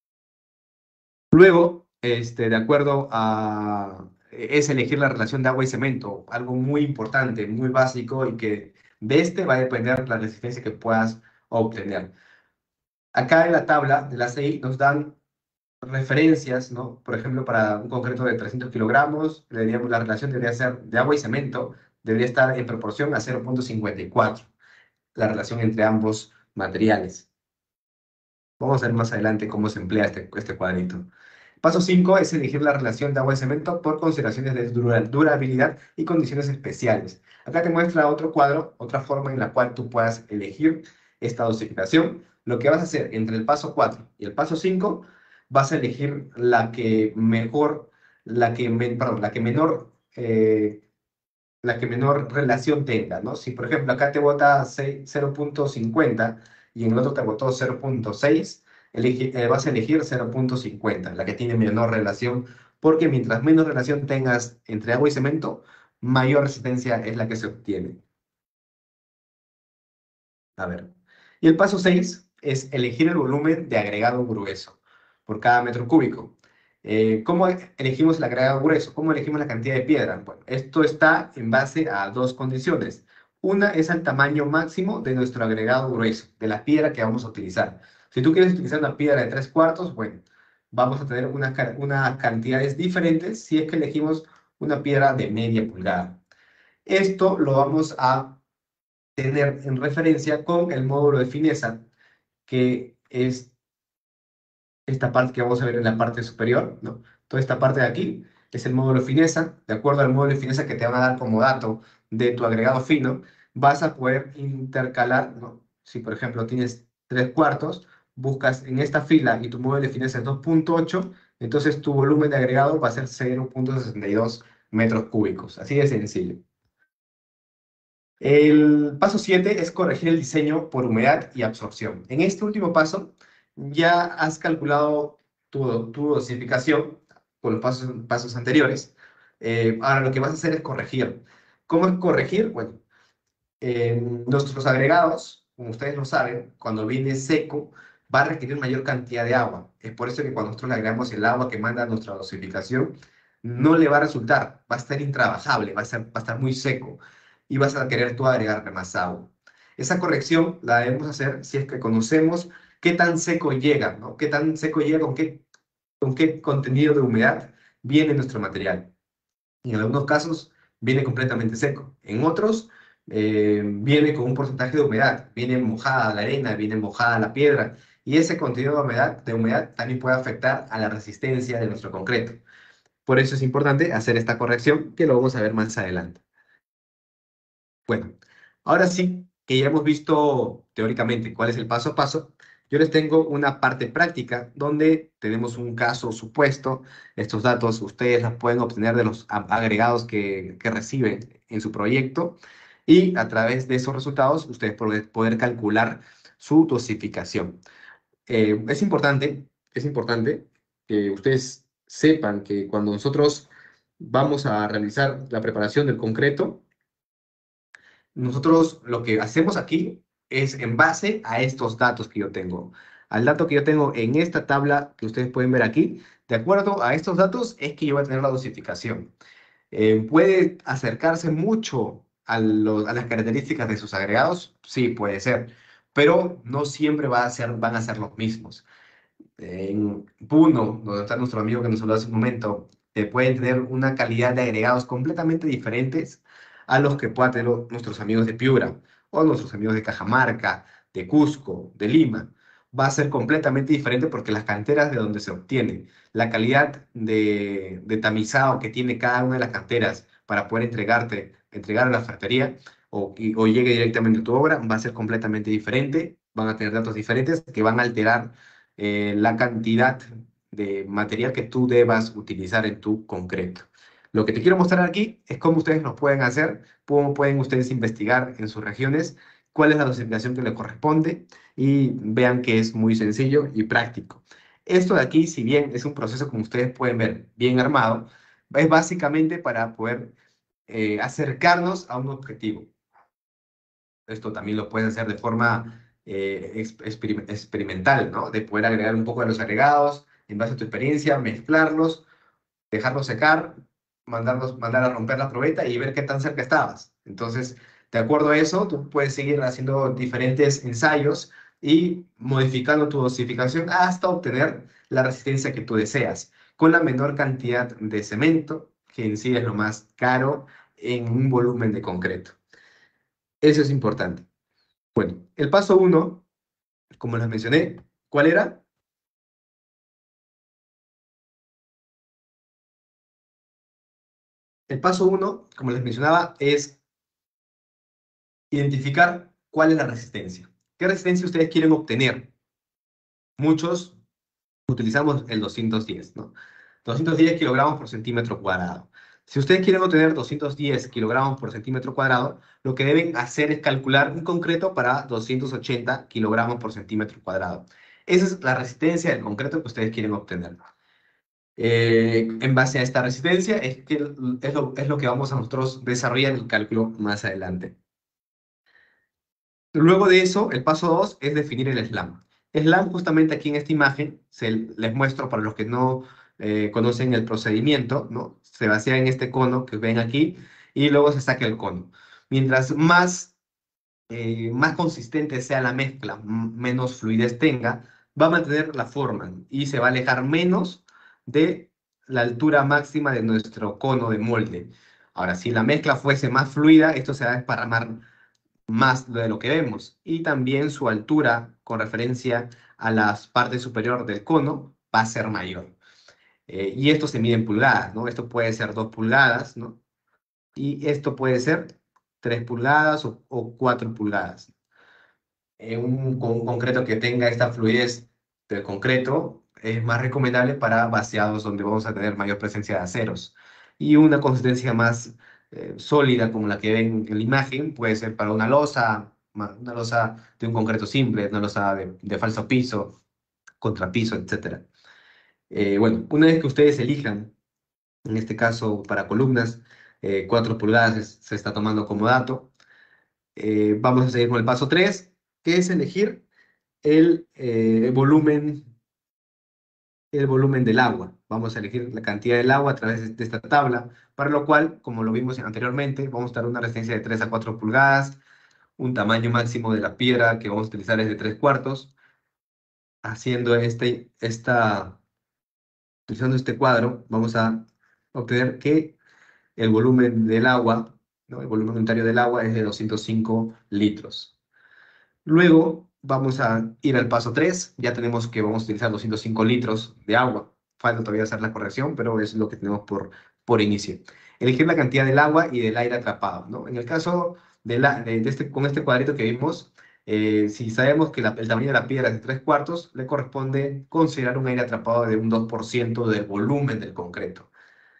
Luego, de acuerdo a, es elegir la relación de agua y cemento, algo muy importante, muy básico y que de este va a depender la resistencia que puedas obtener. Acá en la tabla de la CI nos dan referencias, ¿no? Por ejemplo, para un concreto de 300 kilogramos, la relación debería ser de agua y cemento, debería estar en proporción a 0,54, la relación entre ambos materiales. Vamos a ver más adelante cómo se emplea este cuadrito. Paso 5 es elegir la relación de agua y cemento por consideraciones de durabilidad y condiciones especiales. Acá te muestra otro cuadro, otra forma en la cual tú puedas elegir esta dosificación. Lo que vas a hacer entre el paso 4 y el paso 5, vas a elegir perdón, la que menor relación tenga, ¿no? Si, por ejemplo, acá te bota 0,50 y en el otro te botó 0,6, vas a elegir 0,50, la que tiene menor relación, porque mientras menos relación tengas entre agua y cemento, mayor resistencia es la que se obtiene. A ver. Y el paso 6 es elegir el volumen de agregado grueso por cada metro cúbico. ¿Cómo elegimos el agregado grueso? ¿Cómo elegimos la cantidad de piedra? Bueno, esto está en base a dos condiciones. Una es el tamaño máximo de nuestro agregado grueso, de la piedra que vamos a utilizar. Si tú quieres utilizar una piedra de 3/4, bueno, vamos a tener unas cantidades diferentes si es que elegimos una piedra de media pulgada. Esto lo vamos a tener en referencia con el módulo de fineza, que es esta parte que vamos a ver en la parte superior, ¿no? Toda esta parte de aquí es el módulo de fineza. De acuerdo al módulo de fineza que te van a dar como dato de tu agregado fino, vas a poder intercalar, ¿no? Si por ejemplo tienes 3/4, buscas en esta fila y tu módulo de fineza es 2,8, entonces tu volumen de agregado va a ser 0,62 metros cúbicos. Así de sencillo. El paso 7 es corregir el diseño por humedad y absorción. En este último paso ya has calculado tu dosificación con los pasos anteriores. Ahora lo que vas a hacer es corregir. ¿Cómo es corregir? Bueno, nuestros agregados, como ustedes lo saben, cuando viene seco, va a requerir mayor cantidad de agua. Es por eso que cuando nosotros le agregamos el agua que manda nuestra dosificación, no le va a resultar, va a estar intrabajable, va a estar muy seco y vas a querer tú agregarle más agua. Esa corrección la debemos hacer si es que conocemos qué tan seco llega, ¿no? Qué tan seco llega, con qué contenido de humedad viene nuestro material. En algunos casos viene completamente seco. En otros viene con un porcentaje de humedad. Viene mojada la arena, viene mojada la piedra. Y ese contenido de humedad también puede afectar a la resistencia de nuestro concreto. Por eso es importante hacer esta corrección que lo vamos a ver más adelante. Bueno, ahora sí que ya hemos visto teóricamente cuál es el paso a paso, yo les tengo una parte práctica donde tenemos un caso supuesto. Estos datos ustedes los pueden obtener de los agregados que reciben en su proyecto y a través de esos resultados ustedes poder calcular su dosificación. Es importante que ustedes sepan que cuando nosotros vamos a realizar la preparación del concreto, nosotros lo que hacemos aquí es en base a estos datos que yo tengo. Al dato que yo tengo en esta tabla que ustedes pueden ver aquí, de acuerdo a estos datos es que yo voy a tener la dosificación. ¿Puede acercarse mucho a las características de sus agregados? Sí, puede ser, pero no siempre van a ser los mismos. En Puno, donde está nuestro amigo que nos habló hace un momento, pueden tener una calidad de agregados completamente diferentes a los que puedan tener nuestros amigos de Piura o nuestros amigos de Cajamarca, de Cusco, de Lima. Va a ser completamente diferente porque las canteras de donde se obtiene, la calidad de tamizado que tiene cada una de las canteras para poder entregar a la ferretería o llegue directamente a tu obra, va a ser completamente diferente. Van a tener datos diferentes que van a alterar la cantidad de material que tú debas utilizar en tu concreto. Lo que te quiero mostrar aquí es cómo ustedes lo pueden hacer, cómo pueden ustedes investigar en sus regiones cuál es la dosificación que le corresponde y vean que es muy sencillo y práctico. Esto de aquí, si bien es un proceso, como ustedes pueden ver, bien armado, es básicamente para poder acercarnos a un objetivo. Esto también lo puedes hacer de forma experimental, ¿no? De poder agregar un poco de los agregados en base a tu experiencia, mezclarlos, dejarlos secar, mandar a romper la probeta y ver qué tan cerca estabas. Entonces, de acuerdo a eso, tú puedes seguir haciendo diferentes ensayos y modificando tu dosificación hasta obtener la resistencia que tú deseas, con la menor cantidad de cemento, que en sí es lo más caro en un volumen de concreto. Eso es importante. Bueno, el paso uno, como les mencioné, ¿cuál era? El paso uno, como les mencionaba, es identificar cuál es la resistencia. ¿Qué resistencia ustedes quieren obtener? Muchos utilizamos el 210, ¿no? 210 kilogramos por centímetro cuadrado. Si ustedes quieren obtener 210 kilogramos por centímetro cuadrado, lo que deben hacer es calcular un concreto para 280 kilogramos por centímetro cuadrado. Esa es la resistencia del concreto que ustedes quieren obtener. En base a esta resistencia es lo que vamos a nosotros desarrollar el cálculo más adelante. Luego de eso, el paso 2 es definir el slam. Slam, justamente aquí en esta imagen, les muestro para los que no conocen el procedimiento, ¿no? Se basea en este cono que ven aquí y luego se saca el cono. Mientras más consistente sea la mezcla, menos fluidez tenga, va a mantener la forma y se va a alejar menos de la altura máxima de nuestro cono de molde. Ahora, si la mezcla fuese más fluida, esto se va a desparramar más de lo que vemos. Y también su altura con referencia a la parte superior del cono va a ser mayor. Y esto se mide en pulgadas, ¿no? Esto puede ser 2 pulgadas, ¿no? Y esto puede ser 3 pulgadas o 4 pulgadas. Con un concreto que tenga esta fluidez del concreto es más recomendable para vaciados donde vamos a tener mayor presencia de aceros. Y una consistencia más sólida como la que ven en la imagen puede ser para una losa de un concreto simple, una losa de falso piso, contrapiso, etc. Bueno, una vez que ustedes elijan, en este caso para columnas, 4 pulgadas se está tomando como dato. Vamos a seguir con el paso 3, que es elegir el volumen del agua. Vamos a elegir la cantidad del agua a través de esta tabla, para lo cual, como lo vimos anteriormente, vamos a dar una resistencia de 3 a 4 pulgadas, un tamaño máximo de la piedra que vamos a utilizar es de 3/4. Haciendo utilizando este cuadro, vamos a obtener que el volumen del agua, ¿no? El volumen unitario del agua es de 205 litros. Luego vamos a ir al paso 3. Ya tenemos que vamos a utilizar 205 litros de agua. Falta todavía hacer la corrección, pero es lo que tenemos por inicio. Elegir la cantidad del agua y del aire atrapado, ¿no? En el caso con este cuadrito que vimos, si sabemos que el tamaño de la piedra es de 3/4, le corresponde considerar un aire atrapado de un 2% del volumen del concreto.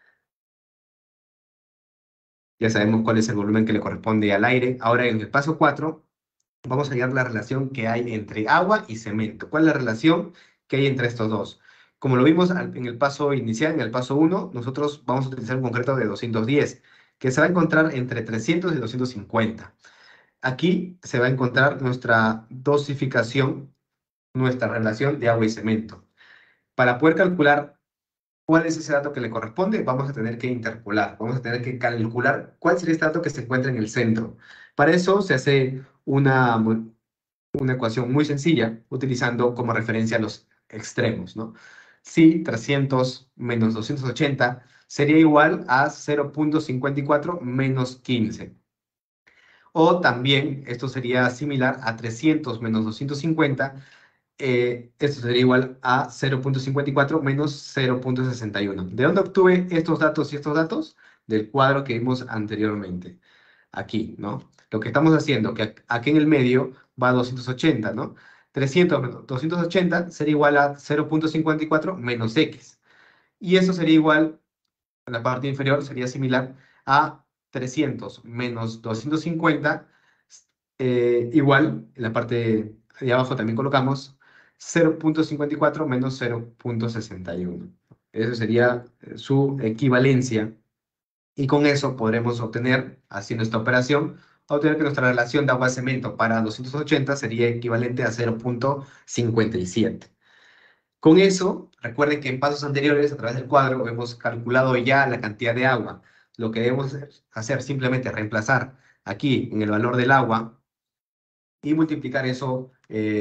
Ya sabemos cuál es el volumen que le corresponde al aire. Ahora en el paso 4 vamos a hallar la relación que hay entre agua y cemento. ¿Cuál es la relación que hay entre estos dos? Como lo vimos en el paso inicial, en el paso 1, nosotros vamos a utilizar un concreto de 210, que se va a encontrar entre 300 y 250. Aquí se va a encontrar nuestra dosificación, nuestra relación de agua y cemento. Para poder calcular cuál es ese dato que le corresponde, vamos a tener que interpolar, vamos a tener que calcular cuál sería este dato que se encuentra en el centro. Para eso se hace una ecuación muy sencilla, utilizando como referencia los extremos, ¿no? Si 300 menos 280 sería igual a 0.54 menos 15. O también esto sería similar a 300 menos 250. Esto sería igual a 0.54 menos 0.61. ¿De dónde obtuve estos datos y estos datos? Del cuadro que vimos anteriormente. Aquí, ¿no? Lo que estamos haciendo, que aquí en el medio va 280, ¿no? 300 menos 280 sería igual a 0.54 menos x. Y eso sería igual, en la parte inferior, sería similar a 300 menos 250, igual, en la parte de abajo también colocamos 0.54 menos 0.61. Eso sería su equivalencia. Y con eso podremos obtener, haciendo esta operación, obtener que nuestra relación de agua-cemento para 280 sería equivalente a 0.57. Con eso, recuerden que en pasos anteriores, a través del cuadro, hemos calculado ya la cantidad de agua. Lo que debemos hacer simplemente es reemplazar aquí en el valor del agua y multiplicar eso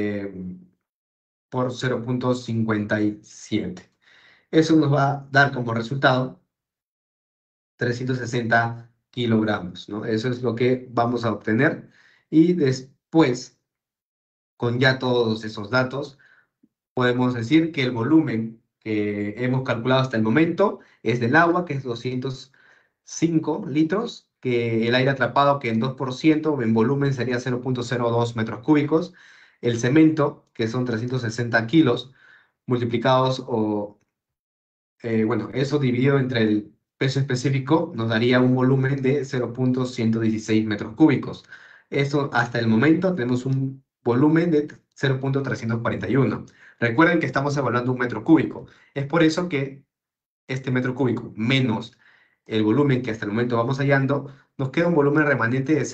por 0.57. Eso nos va a dar como resultado 360 kilogramos, ¿no? Eso es lo que vamos a obtener. Y después, con ya todos esos datos, podemos decir que el volumen que hemos calculado hasta el momento es del agua, que es 205 litros, que el aire atrapado, que en 2% en volumen sería 0.02 metros cúbicos, el cemento, que son 360 kilos, multiplicados bueno, eso dividido entre el peso específico nos daría un volumen de 0.116 metros cúbicos. Eso hasta el momento tenemos un volumen de 0.341. Recuerden que estamos evaluando un metro cúbico. Es por eso que este metro cúbico menos el volumen que hasta el momento vamos hallando, nos queda un volumen remanente de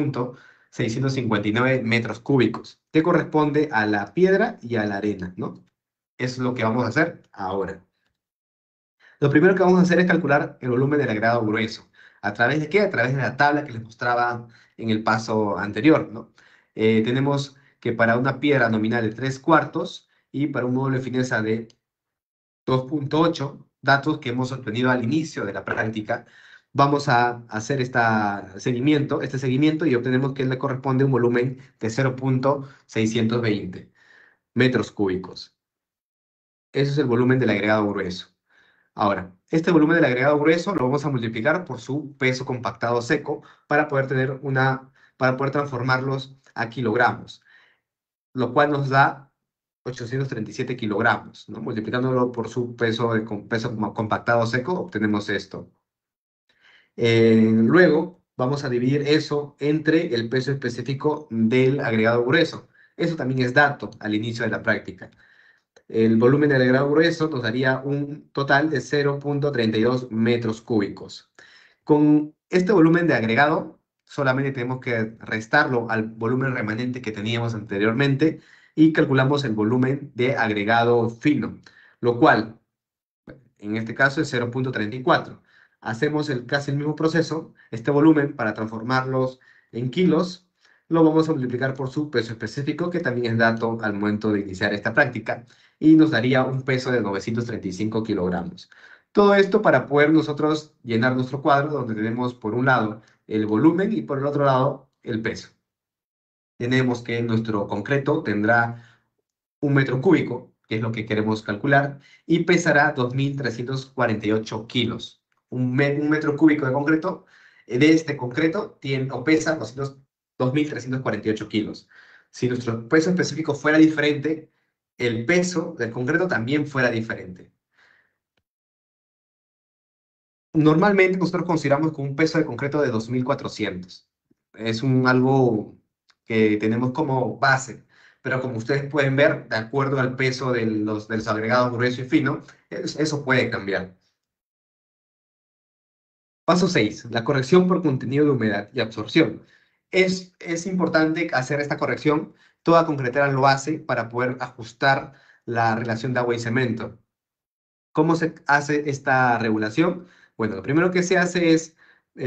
0.659 metros cúbicos, que corresponde a la piedra y a la arena, ¿no? Eso es lo que vamos a hacer ahora. Lo primero que vamos a hacer es calcular el volumen del agregado grueso. ¿A través de qué? A través de la tabla que les mostraba en el paso anterior, ¿no? Tenemos que para una piedra nominal de 3 cuartos y para un módulo de fineza de 2.8, datos que hemos obtenido al inicio de la práctica, vamos a hacer este seguimiento y obtenemos que le corresponde un volumen de 0.620 metros cúbicos. Ese es el volumen del agregado grueso. Ahora, este volumen del agregado grueso lo vamos a multiplicar por su peso compactado seco para poder para poder transformarlos a kilogramos, lo cual nos da 837 kilogramos, ¿no? Multiplicándolo por su peso compactado seco, obtenemos esto. Luego, vamos a dividir eso entre el peso específico del agregado grueso. Eso también es dato al inicio de la práctica. El volumen del agregado grueso nos daría un total de 0.32 metros cúbicos. Con este volumen de agregado, solamente tenemos que restarlo al volumen remanente que teníamos anteriormente y calculamos el volumen de agregado fino, lo cual, en este caso, es 0.34. Hacemos casi el mismo proceso, este volumen, para transformarlos en kilos, lo vamos a multiplicar por su peso específico, que también es dato al momento de iniciar esta práctica, y nos daría un peso de 935 kilogramos. Todo esto para poder nosotros llenar nuestro cuadro, donde tenemos por un lado el volumen y por el otro lado el peso. Tenemos que nuestro concreto tendrá un metro cúbico, que es lo que queremos calcular, y pesará 2.348 kilos. Un metro cúbico de concreto, de este concreto, pesa 2.348 kilos. Si nuestro peso específico fuera diferente, el peso del concreto también fuera diferente. Normalmente nosotros consideramos con un peso de concreto de 2.400. Es algo que tenemos como base, pero como ustedes pueden ver, de acuerdo al peso de los agregados grueso y fino, eso puede cambiar. Paso 6, la corrección por contenido de humedad y absorción. Es importante hacer esta corrección. Toda concretera lo hace para poder ajustar la relación de agua y cemento. ¿Cómo se hace esta regulación? Bueno, lo primero que se hace es,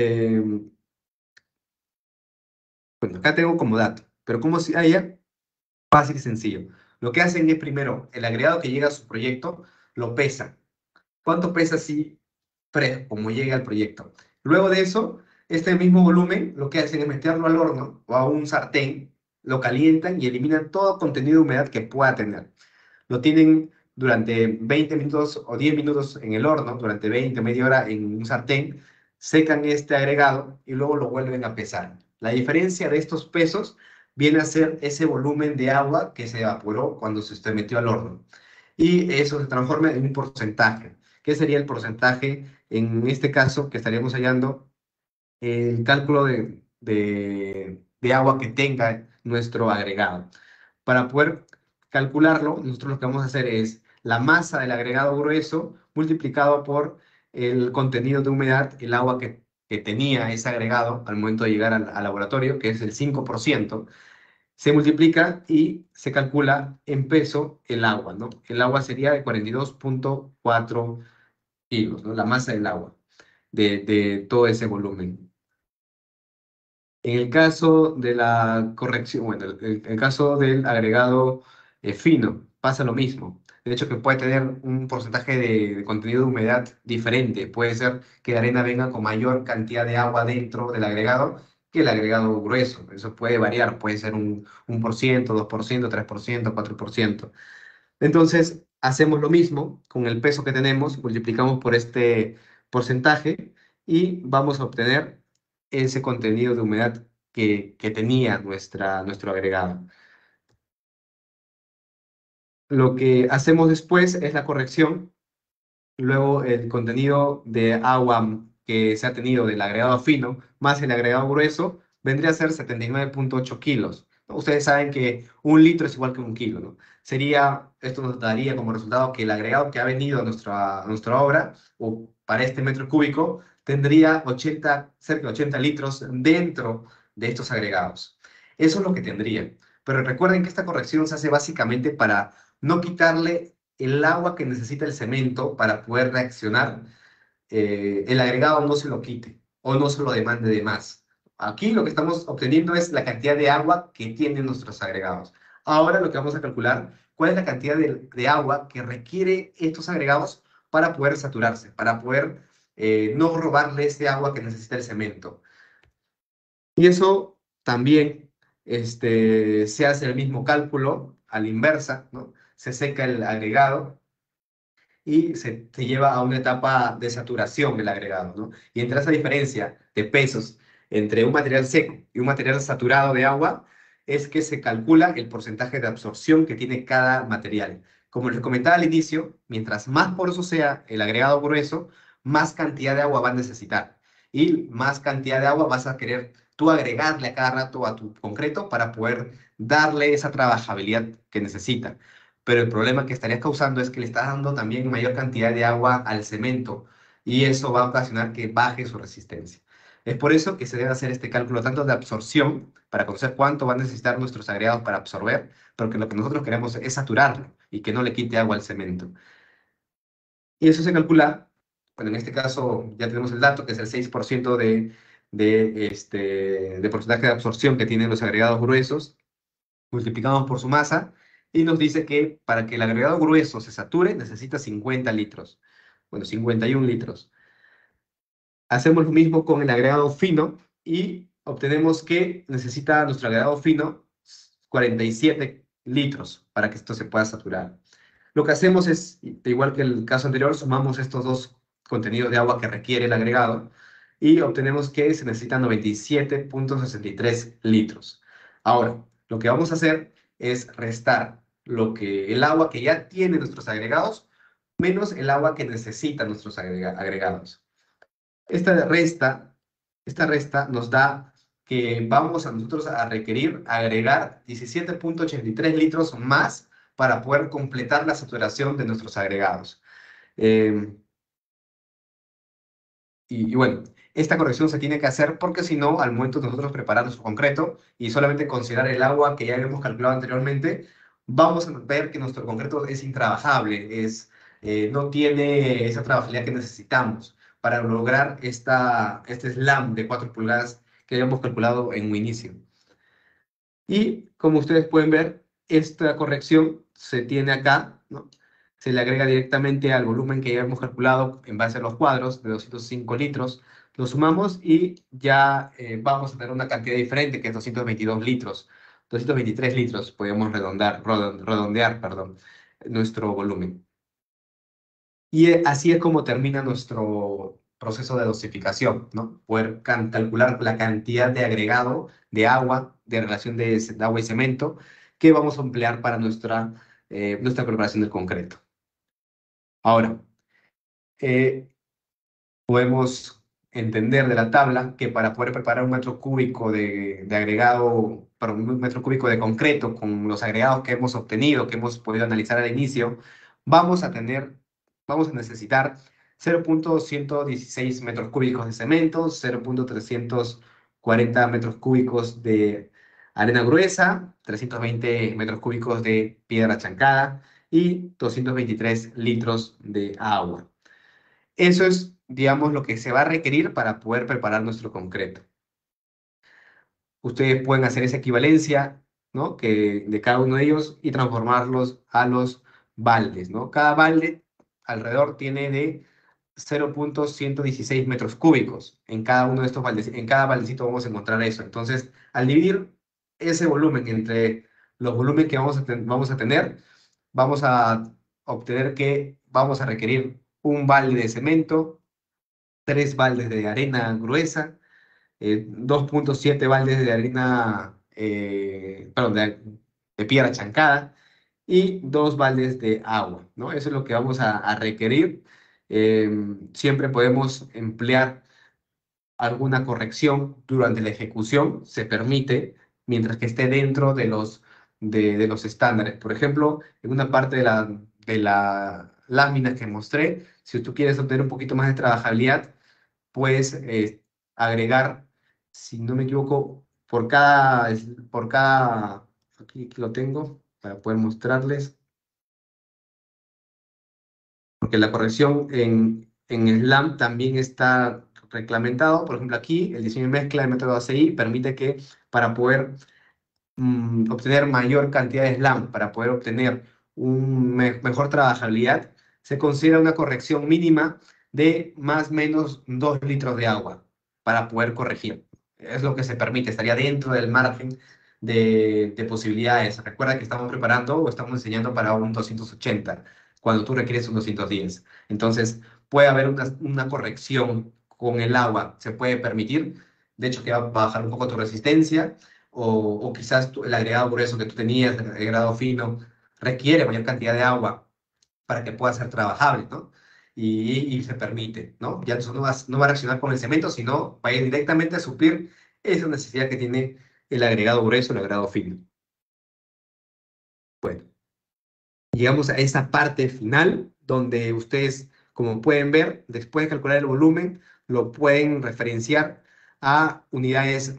bueno, acá tengo como dato, pero ¿cómo se haya? Fácil y sencillo. Lo que hacen es primero, el agregado que llega a su proyecto, lo pesa. ¿Cuánto pesa si fresco, como llegue al proyecto. Luego de eso, este mismo volumen lo que hacen es meterlo al horno o a un sartén, lo calientan y eliminan todo contenido de humedad que pueda tener. Lo tienen durante 20 minutos o 10 minutos en el horno, durante 20, media hora en un sartén, secan este agregado y luego lo vuelven a pesar. La diferencia de estos pesos viene a ser ese volumen de agua que se evaporó cuando se metió al horno. Y eso se transforma en un porcentaje. ¿Qué sería el porcentaje en este caso que estaríamos hallando? El cálculo de agua que tenga nuestro agregado. Para poder calcularlo, nosotros lo que vamos a hacer es la masa del agregado grueso multiplicado por el contenido de humedad, el agua que tenía ese agregado al momento de llegar al laboratorio, que es el 5%, se multiplica y se calcula en peso el agua, ¿no? El agua sería de 42,4 kilos, ¿no? La masa del agua, de todo ese volumen. En el caso de la corrección, bueno, el caso del agregado fino, pasa lo mismo. De hecho, que puede tener un porcentaje de contenido de humedad diferente. Puede ser que la arena venga con mayor cantidad de agua dentro del agregado que el agregado grueso. Eso puede variar, puede ser un 1%, 2%, 3%, 4%. Entonces, hacemos lo mismo con el peso que tenemos, multiplicamos por este porcentaje y vamos a obtener ese contenido de humedad que tenía nuestro agregado. Lo que hacemos después es la corrección. Luego el contenido de agua que se ha tenido del agregado fino más el agregado grueso vendría a ser 79,8 kilos, ¿no? Ustedes saben que un litro es igual que un kilo, ¿no? Esto nos daría como resultado que el agregado que ha venido a nuestra obra, o para este metro cúbico, tendría cerca de 80 litros dentro de estos agregados. Eso es lo que tendría. Pero recuerden que esta corrección se hace básicamente para no quitarle el agua que necesita el cemento para poder reaccionar, el agregado no se lo quite o no se lo demande de más. Aquí lo que estamos obteniendo es la cantidad de agua que tienen nuestros agregados. Ahora lo que vamos a calcular, cuál es la cantidad de agua que requiere estos agregados para poder saturarse, para poder no robarle ese agua que necesita el cemento. Y eso también se hace el mismo cálculo a la inversa, ¿no? Se seca el agregado y se lleva a una etapa de saturación del agregado, ¿no? Y entre esa diferencia de pesos entre un material seco y un material saturado de agua es que se calcula el porcentaje de absorción que tiene cada material. Como les comentaba al inicio, mientras más poroso sea el agregado grueso, más cantidad de agua va a necesitar. Y más cantidad de agua vas a querer tú agregarle a cada rato a tu concreto para poder darle esa trabajabilidad que necesita. Pero el problema que estarías causando es que le estás dando también mayor cantidad de agua al cemento y eso va a ocasionar que baje su resistencia. Es por eso que se debe hacer este cálculo tanto de absorción, para conocer cuánto van a necesitar nuestros agregados para absorber, pero que lo que nosotros queremos es saturarlo y que no le quite agua al cemento. Y eso se calcula, bueno, en este caso ya tenemos el dato, que es el 6% de porcentaje de absorción que tienen los agregados gruesos, multiplicamos por su masa y nos dice que para que el agregado grueso se sature necesita 50 litros. Bueno, 51 litros. Hacemos lo mismo con el agregado fino y obtenemos que necesita nuestro agregado fino 47 litros para que esto se pueda saturar. Lo que hacemos es, igual que el caso anterior, sumamos estos dos contenidos de agua que requiere el agregado y obtenemos que se necesitan 97,63 litros. Ahora, lo que vamos a hacer es restar el agua que ya tienen nuestros agregados menos el agua que necesitan nuestros agregados. Esta resta, esta resta nos da que vamos a nosotros a requerir agregar 17,83 litros más para poder completar la saturación de nuestros agregados. Y bueno, esta corrección se tiene que hacer porque si no, al momento de nosotros preparar nuestro concreto y solamente considerar el agua que ya habíamos calculado anteriormente, vamos a ver que nuestro concreto es intrabajable, no tiene esa trabajabilidad que necesitamos para lograr este slam de 4 pulgadas que habíamos calculado en un inicio. Y como ustedes pueden ver, esta corrección se tiene acá, ¿no? se le agrega directamente al volumen que ya hemos calculado en base a los cuadros de 205 litros, lo sumamos y ya vamos a tener una cantidad diferente que es 222 litros, 223 litros, podemos redondear, perdón, nuestro volumen. Y así es como termina nuestro proceso de dosificación, ¿no? Poder calcular la cantidad de agregado de agua, de relación de agua y cemento, que vamos a emplear para nuestra preparación del concreto. Ahora, eh, podemos entender de la tabla que para poder preparar un metro cúbico de agregado, para un metro cúbico de concreto con los agregados que hemos obtenido, que hemos podido analizar al inicio, vamos a tener, vamos a necesitar 0.116 metros cúbicos de cemento, 0.340 metros cúbicos de arena gruesa, 320 metros cúbicos de piedra chancada y 223 litros de agua. Eso es, digamos, lo que se va a requerir para poder preparar nuestro concreto. Ustedes pueden hacer esa equivalencia, ¿no? De cada uno de ellos y transformarlos a los baldes, ¿no? Cada balde alrededor tiene de 0.116 metros cúbicos en cada uno de estos baldes. En cada baldecito vamos a encontrar eso. Entonces, al dividir ese volumen entre los volúmenes que vamos a tener, vamos a obtener que vamos a requerir un balde de cemento, 3 baldes de arena gruesa, 2.7 baldes de arena, perdón, de piedra chancada y 2 baldes de agua, ¿no? Eso es lo que vamos a requerir. Siempre podemos emplear alguna corrección durante la ejecución, se permite, mientras que esté dentro de los estándares. Por ejemplo, en una parte de la lámina que mostré, si tú quieres obtener un poquito más de trabajabilidad, puedes agregar, si no me equivoco, aquí lo tengo para poder mostrarles, porque la corrección en SLAM también está reglamentado. Por ejemplo, aquí el diseño y mezcla del método ACI permite que para poder obtener mayor cantidad de SLAM, para poder obtener mejor trabajabilidad, se considera una corrección mínima de más o menos 2 litros de agua para poder corregir. Es lo que se permite, estaría dentro del margen de posibilidades. Recuerda que estamos preparando o estamos enseñando para un 280, cuando tú requieres un 210. Entonces, puede haber una corrección con el agua, se puede permitir. De hecho, que va a bajar un poco tu resistencia, o quizás el agregado grueso que tú tenías, el agregado fino, requiere mayor cantidad de agua para que pueda ser trabajable, ¿no? Y se permite, ¿no? Ya eso no va a reaccionar con el cemento, sino va a ir directamente a suplir esa necesidad que tiene el agregado grueso, el agregado fino. Bueno, llegamos a esa parte final donde ustedes, como pueden ver, después de calcular el volumen, lo pueden referenciar a unidades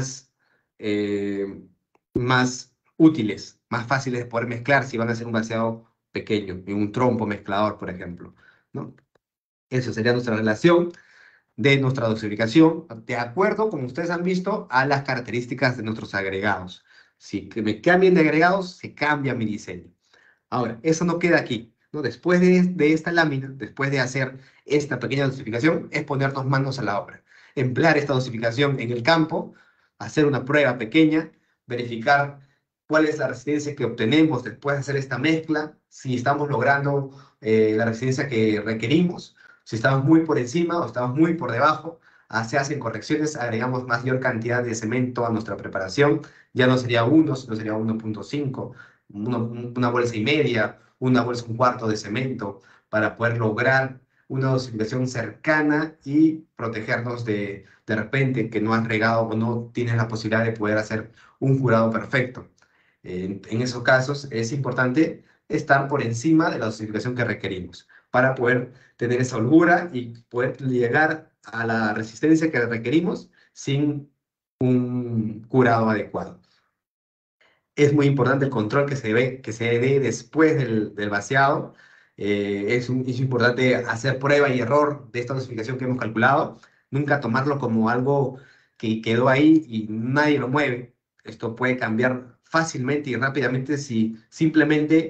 eh, más útiles, más fáciles de poder mezclar si van a hacer un vaciado pequeño, en un trompo mezclador, por ejemplo, ¿no? Eso sería nuestra relación de nuestra dosificación, de acuerdo, como ustedes han visto, a las características de nuestros agregados. Si que me cambien de agregados, se cambia mi diseño. Ahora, eso no queda aquí, ¿no? Después de esta lámina, después de hacer esta pequeña dosificación, es ponernos manos a la obra. Emplear esta dosificación en el campo, hacer una prueba pequeña, verificar cuál es la resistencia que obtenemos después de hacer esta mezcla, si estamos logrando la resistencia que requerimos, si estamos muy por encima o estamos muy por debajo, se hacen correcciones, agregamos mayor cantidad de cemento a nuestra preparación, ya no sería 1, sino sería 1.5, una bolsa y media, una bolsa un cuarto de cemento, para poder lograr una dosificación cercana y protegernos de repente que no has regado o no tienes la posibilidad de poder hacer un curado perfecto. En esos casos es importante estar por encima de la dosificación que requerimos para poder tener esa holgura y poder llegar a la resistencia que requerimos sin un curado adecuado. Es muy importante el control que se dé después del vaciado. Es importante hacer prueba y error de esta dosificación que hemos calculado. Nunca tomarlo como algo que quedó ahí y nadie lo mueve. Esto puede cambiar fácilmente y rápidamente si simplemente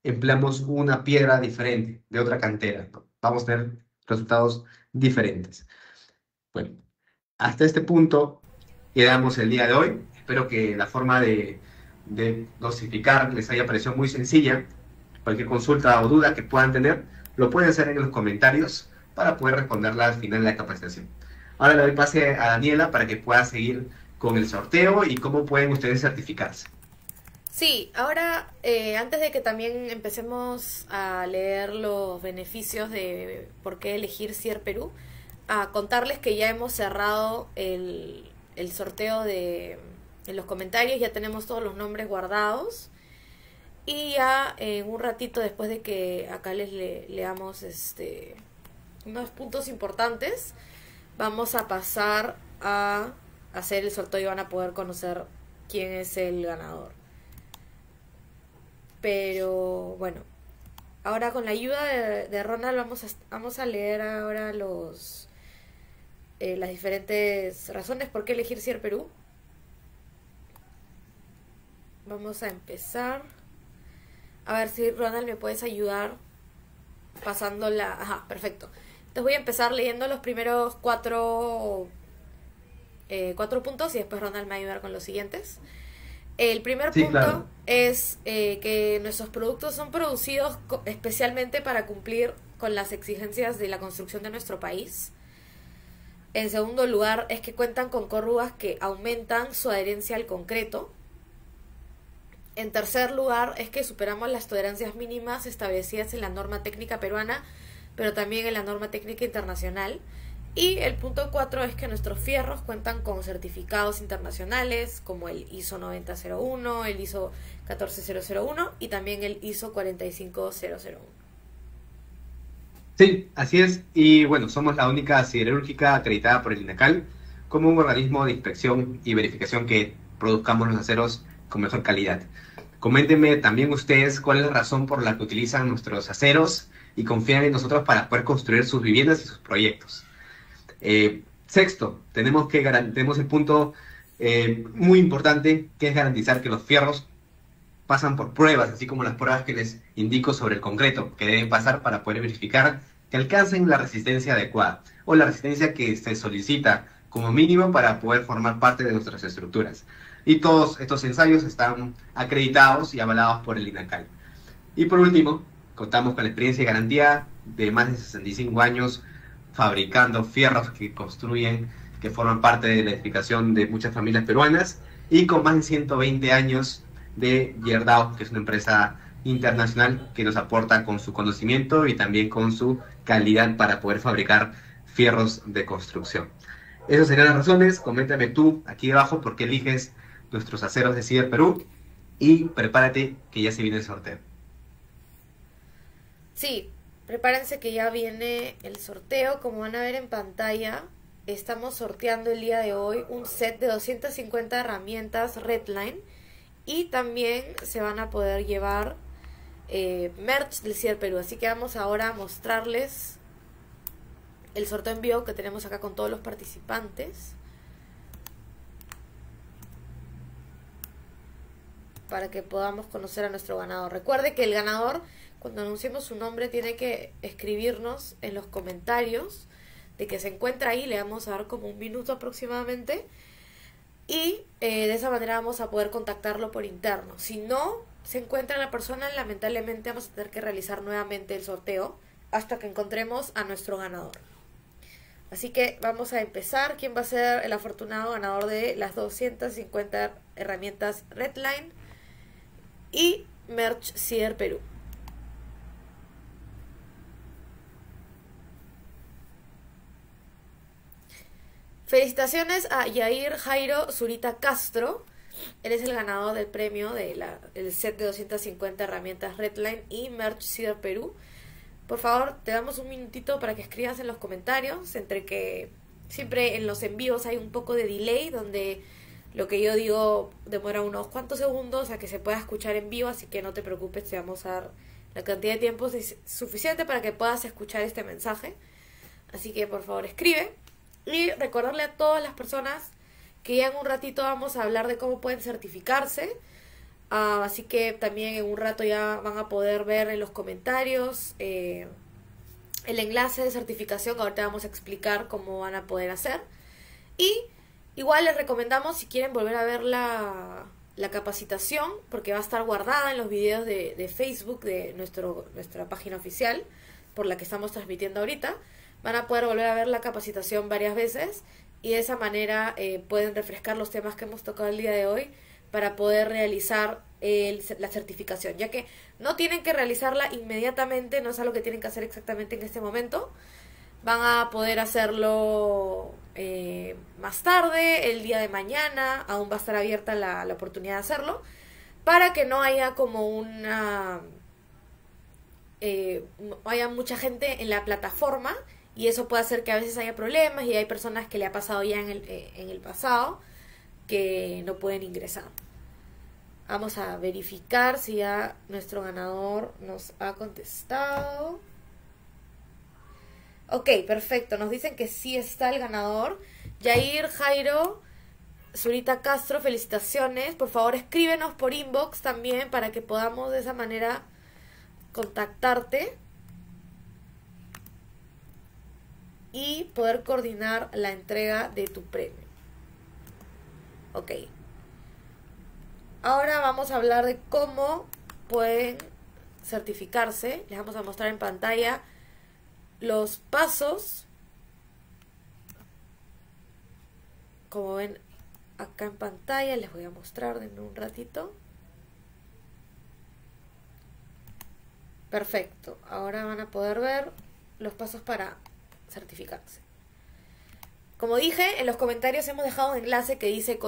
empleamos una piedra diferente, de otra cantera, ¿no? Vamos a tener resultados diferentes. Bueno, hasta este punto quedamos el día de hoy. Espero que la forma de dosificar les haya parecido muy sencilla. Cualquier consulta o duda que puedan tener, lo pueden hacer en los comentarios para poder responderla al final de la capacitación. Ahora le doy pase a Daniela para que pueda seguir con el sorteo y cómo pueden ustedes certificarse. Sí, ahora antes de que también empecemos a leer los beneficios de por qué elegir CIER Perú, a contarles que ya hemos cerrado el sorteo en los comentarios, ya tenemos todos los nombres guardados y ya en un ratito después de que acá leamos unos puntos importantes, vamos a pasar a hacer el sorteo y van a poder conocer quién es el ganador. Pero bueno, ahora con la ayuda de Ronald vamos a leer ahora las diferentes razones por qué elegir CIER Perú. Vamos a empezar. A ver si Ronald me puedes ayudar pasando la... Ajá, perfecto. Entonces voy a empezar leyendo los primeros cuatro puntos y después Ronald me va a ayudar con los siguientes. El primer Sí, punto claro. es que nuestros productos son producidos especialmente para cumplir con las exigencias de la construcción de nuestro país. En segundo lugar, es que cuentan con corrugas que aumentan su adherencia al concreto. En tercer lugar, es que superamos las tolerancias mínimas establecidas en la norma técnica peruana, pero también en la norma técnica internacional. Y el punto 4 es que nuestros fierros cuentan con certificados internacionales como el ISO 9001, el ISO 14001 y también el ISO 45001. Sí, así es. Y bueno, somos la única siderúrgica acreditada por el INACAL como un organismo de inspección y verificación que produzcamos los aceros con mejor calidad. Coméntenme también ustedes cuál es la razón por la que utilizan nuestros aceros y confían en nosotros para poder construir sus viviendas y sus proyectos. Sexto, tenemos el punto muy importante, que es garantizar que los fierros pasan por pruebas, así como las pruebas que les indico sobre el concreto, que deben pasar para poder verificar que alcancen la resistencia adecuada o la resistencia que se solicita como mínimo para poder formar parte de nuestras estructuras. Y todos estos ensayos están acreditados y avalados por el INACAL. Y por último, contamos con la experiencia y garantía de más de 65 años fabricando fierros que construyen, que forman parte de la edificación de muchas familias peruanas, y con más de 120 años de Gerdau, que es una empresa internacional que nos aporta con su conocimiento y también con su calidad para poder fabricar fierros de construcción. Esas serían las razones. Coméntame tú aquí abajo por qué eliges nuestros aceros de CIER Perú y prepárate que ya se viene el sorteo. Sí, prepárense que ya viene el sorteo. Como van a ver en pantalla, estamos sorteando el día de hoy un set de 250 herramientas Redline y también se van a poder llevar merch del CIER Perú. Así que vamos ahora a mostrarles el sorteo en vivo que tenemos acá con todos los participantes para que podamos conocer a nuestro ganador. Recuerde que el ganador, cuando anunciemos su nombre, tiene que escribirnos en los comentarios de que se encuentra ahí. Le vamos a dar como un minuto aproximadamente y de esa manera vamos a poder contactarlo por interno. Si no se encuentra la persona, lamentablemente vamos a tener que realizar nuevamente el sorteo hasta que encontremos a nuestro ganador. Así que vamos a empezar. ¿Quién va a ser el afortunado ganador de las 250 herramientas Redline y merch CIER Perú? Felicitaciones a Yair Jairo Zurita Castro. Él es el ganador del premio del set de 250 herramientas Redline y merch CIER Perú. Por favor, te damos un minutito para que escribas en los comentarios, entre que siempre en los envíos hay un poco de delay, donde lo que yo digo demora unos cuantos segundos a que se pueda escuchar en vivo, así que no te preocupes, te vamos a dar la cantidad de tiempo suficiente para que puedas escuchar este mensaje. Así que por favor escribe. Y recordarle a todas las personas que ya en un ratito vamos a hablar de cómo pueden certificarse. Así que también en un rato ya van a poder ver en los comentarios el enlace de certificación. Ahorita vamos a explicar cómo van a poder hacer. Y igual les recomendamos, si quieren volver a ver la capacitación, porque va a estar guardada en los videos de Facebook de nuestra página oficial, por la que estamos transmitiendo ahorita. Van a poder volver a ver la capacitación varias veces y de esa manera pueden refrescar los temas que hemos tocado el día de hoy para poder realizar la certificación, ya que no tienen que realizarla inmediatamente, no es algo que tienen que hacer exactamente en este momento. Van a poder hacerlo más tarde, el día de mañana, aún va a estar abierta la oportunidad de hacerlo, para que no haya como haya mucha gente en la plataforma, y eso puede hacer que a veces haya problemas y hay personas que le ha pasado ya en el pasado que no pueden ingresar. Vamos a verificar si ya nuestro ganador nos ha contestado. Ok, perfecto. Nos dicen que sí está el ganador. Yair, Jairo, Zurita Castro, felicitaciones. Por favor, escríbenos por inbox también para que podamos de esa manera contactarte y poder coordinar la entrega de tu premio. Ok. Ahora vamos a hablar de cómo pueden certificarse. Les vamos a mostrar en pantalla los pasos. Como ven acá en pantalla, les voy a mostrar en un ratito. Perfecto. Ahora van a poder ver los pasos para certificarse. Como dije, en los comentarios hemos dejado un enlace que dice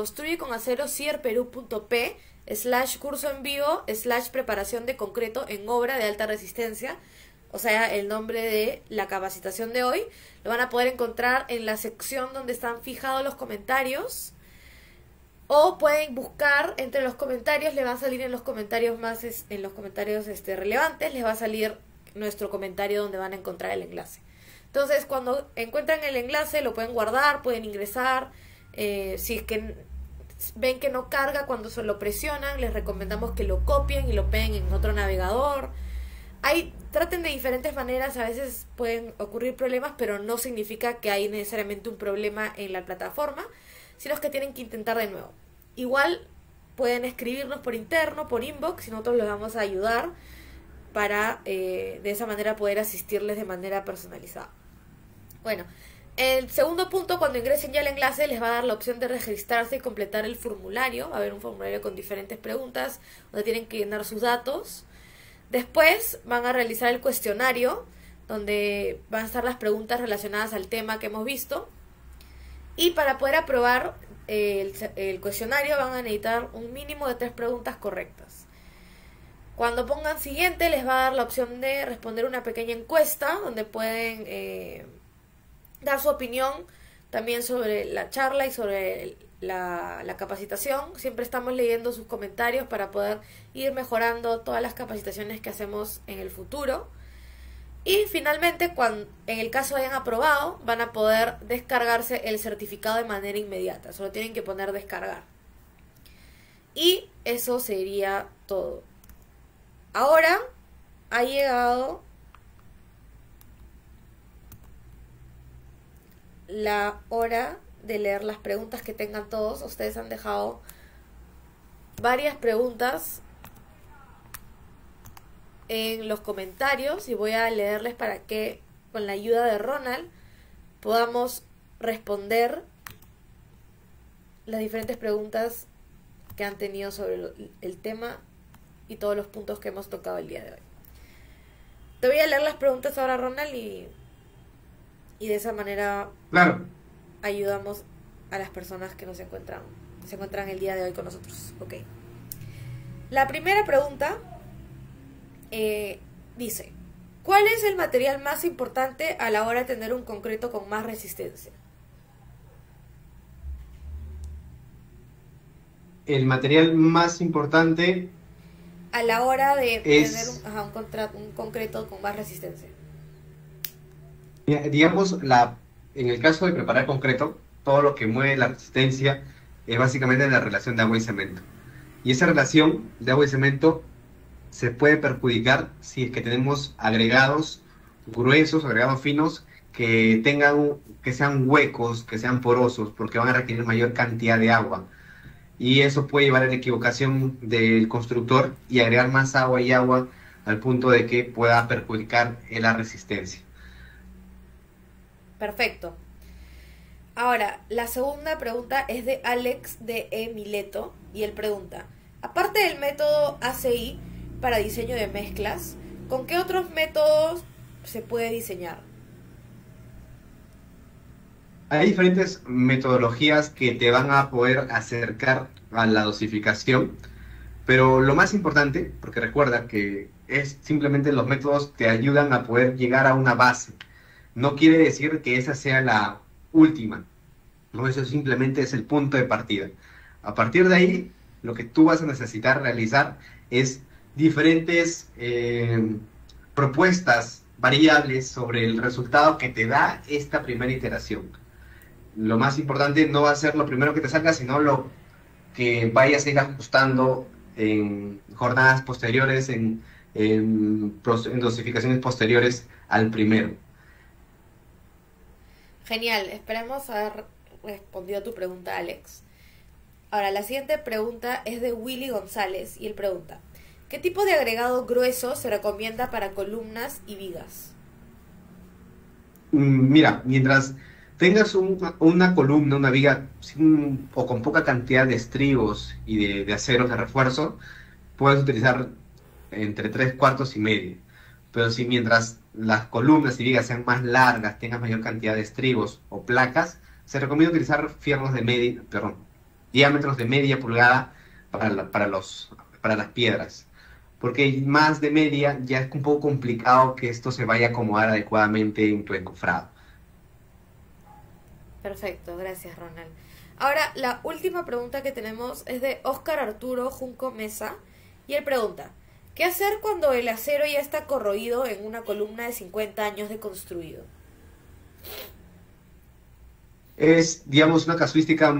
construyeconacero.cierperú.p/curso en vivo/preparación de concreto en obra de alta resistencia. O sea, el nombre de la capacitación de hoy. Lo van a poder encontrar en la sección donde están fijados los comentarios. O pueden buscar entre los comentarios, le va a salir en los comentarios relevantes, les va a salir nuestro comentario donde van a encontrar el enlace. Entonces, cuando encuentran el enlace, lo pueden guardar, pueden ingresar. Si es que ven que no carga cuando se lo presionan, les recomendamos que lo copien y lo peguen en otro navegador. Traten de diferentes maneras, a veces pueden ocurrir problemas, pero no significa que hay necesariamente un problema en la plataforma, sino que tienen que intentar de nuevo. Igual pueden escribirnos por interno, por inbox, y nosotros les vamos a ayudar para de esa manera poder asistirles de manera personalizada. Bueno, el segundo punto, cuando ingresen ya al enlace, les va a dar la opción de registrarse y completar el formulario. Va a haber un formulario con diferentes preguntas donde tienen que llenar sus datos. Después van a realizar el cuestionario, donde van a estar las preguntas relacionadas al tema que hemos visto. Y para poder aprobar el cuestionario van a necesitar un mínimo de 3 preguntas correctas. Cuando pongan siguiente, les va a dar la opción de responder una pequeña encuesta, donde pueden dar su opinión también sobre la charla y sobre la capacitación. Siempre estamos leyendo sus comentarios para poder ir mejorando todas las capacitaciones que hacemos en el futuro. Y finalmente, en el caso hayan aprobado, van a poder descargarse el certificado de manera inmediata. Solo tienen que poner descargar. Y eso sería todo. Ahora ha llegado la hora de leer las preguntas que tengan todos. Ustedes han dejado varias preguntas en los comentarios y voy a leerles para que con la ayuda de Ronald podamos responder las diferentes preguntas que han tenido sobre el tema y todos los puntos que hemos tocado el día de hoy. Te voy a leer las preguntas ahora, Ronald, y de esa manera Claro. ayudamos a las personas que se encuentran el día de hoy con nosotros. Ok. La primera pregunta dice: ¿cuál es el material más importante a la hora de tener un concreto con más resistencia? El material más importante A la hora de es, tener un concreto con más resistencia. digamos, en el caso de preparar concreto, todo lo que mueve la resistencia es básicamente la relación de agua y cemento. Y esa relación de agua y cemento se puede perjudicar si es que tenemos agregados gruesos, agregados finos, que que sean huecos, que sean porosos, porque van a requerir mayor cantidad de agua. Y eso puede llevar a la equivocación del constructor y agregar más agua y agua al punto de que pueda perjudicar en la resistencia. Perfecto. Ahora, la segunda pregunta es de Alex de E. Mileto y él pregunta, aparte del método ACI para diseño de mezclas, ¿con qué otros métodos se puede diseñar? Hay diferentes metodologías que te van a poder acercar a la dosificación, pero lo más importante, porque recuerda que es simplemente los métodos te ayudan a poder llegar a una base. No quiere decir que esa sea la última, no, eso simplemente es el punto de partida. A partir de ahí, lo que tú vas a necesitar realizar es diferentes propuestas variables sobre el resultado que te da esta primera iteración. Lo más importante no va a ser lo primero que te salga, sino lo que vayas a ir ajustando en jornadas posteriores, en dosificaciones posteriores al primero. Genial, esperemos haber respondido a tu pregunta, Alex. Ahora, la siguiente pregunta es de Willy González y él pregunta, ¿qué tipo de agregado grueso se recomienda para columnas y vigas? Mira, mientras tengas una columna, una viga o con poca cantidad de estribos y de aceros de refuerzo, puedes utilizar entre 3 cuartos y medio. Pero si mientras las columnas y vigas sean más largas, tengas mayor cantidad de estribos o placas, se recomienda utilizar fierros de media, perdón, diámetros de media pulgada para las piedras. Porque más de media ya es un poco complicado que esto se vaya a acomodar adecuadamente en tu encofrado. Perfecto, gracias Ronald. Ahora, la última pregunta que tenemos es de Óscar Arturo Junco Mesa y él pregunta, ¿qué hacer cuando el acero ya está corroído en una columna de 50 años de construido? Es, digamos, una casuística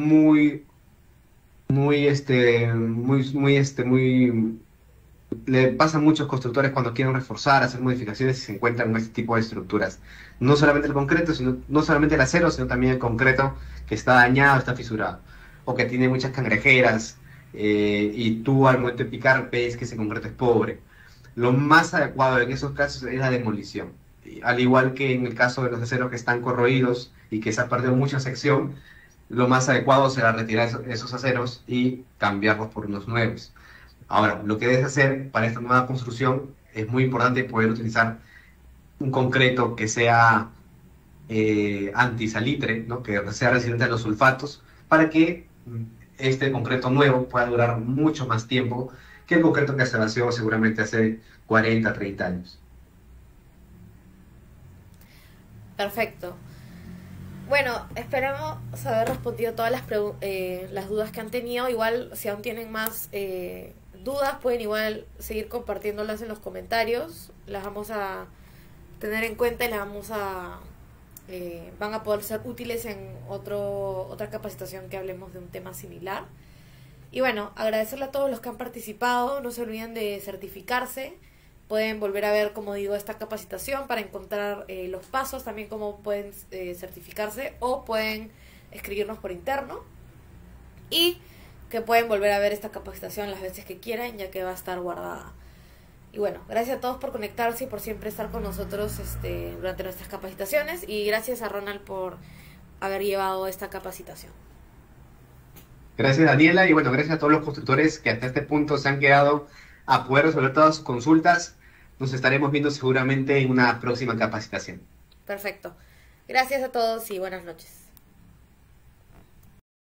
muy, le pasa a muchos constructores cuando quieren reforzar, hacer modificaciones y se encuentran con este tipo de estructuras. No solamente el concreto, no solamente el acero, sino también el concreto que está dañado, está fisurado, o que tiene muchas cangrejeras, y tú al momento de picar ves que ese concreto es pobre. Lo más adecuado en esos casos es la demolición. Al igual que en el caso de los aceros que están corroídos y que se ha perdido mucha sección, lo más adecuado será retirar esos aceros y cambiarlos por unos nuevos. Ahora, lo que debes hacer para esta nueva construcción es muy importante poder utilizar un concreto que sea antisalitre, ¿no? Que sea resistente a los sulfatos, para que este concreto nuevo pueda durar mucho más tiempo que el concreto que se vació seguramente hace 40, 30 años. Perfecto. Bueno, esperamos haber respondido todas las dudas que han tenido. Igual, si aún tienen más dudas, pueden igual seguir compartiéndolas en los comentarios. Las vamos a tener en cuenta y las vamos a... van a poder ser útiles en otra capacitación que hablemos de un tema similar. Y bueno, agradecerle a todos los que han participado. No se olviden de certificarse. Pueden volver a ver, como digo, esta capacitación para encontrar los pasos, también cómo pueden certificarse, o pueden escribirnos por interno. Y que pueden volver a ver esta capacitación las veces que quieran, ya que va a estar guardada. Y bueno, gracias a todos por conectarse y por siempre estar con nosotros durante nuestras capacitaciones. Y gracias a Ronald por haber llevado esta capacitación. Gracias, Daniela, y bueno, gracias a todos los constructores que hasta este punto se han quedado a poder resolver todas sus consultas. Nos estaremos viendo seguramente en una próxima capacitación. Perfecto. Gracias a todos y buenas noches.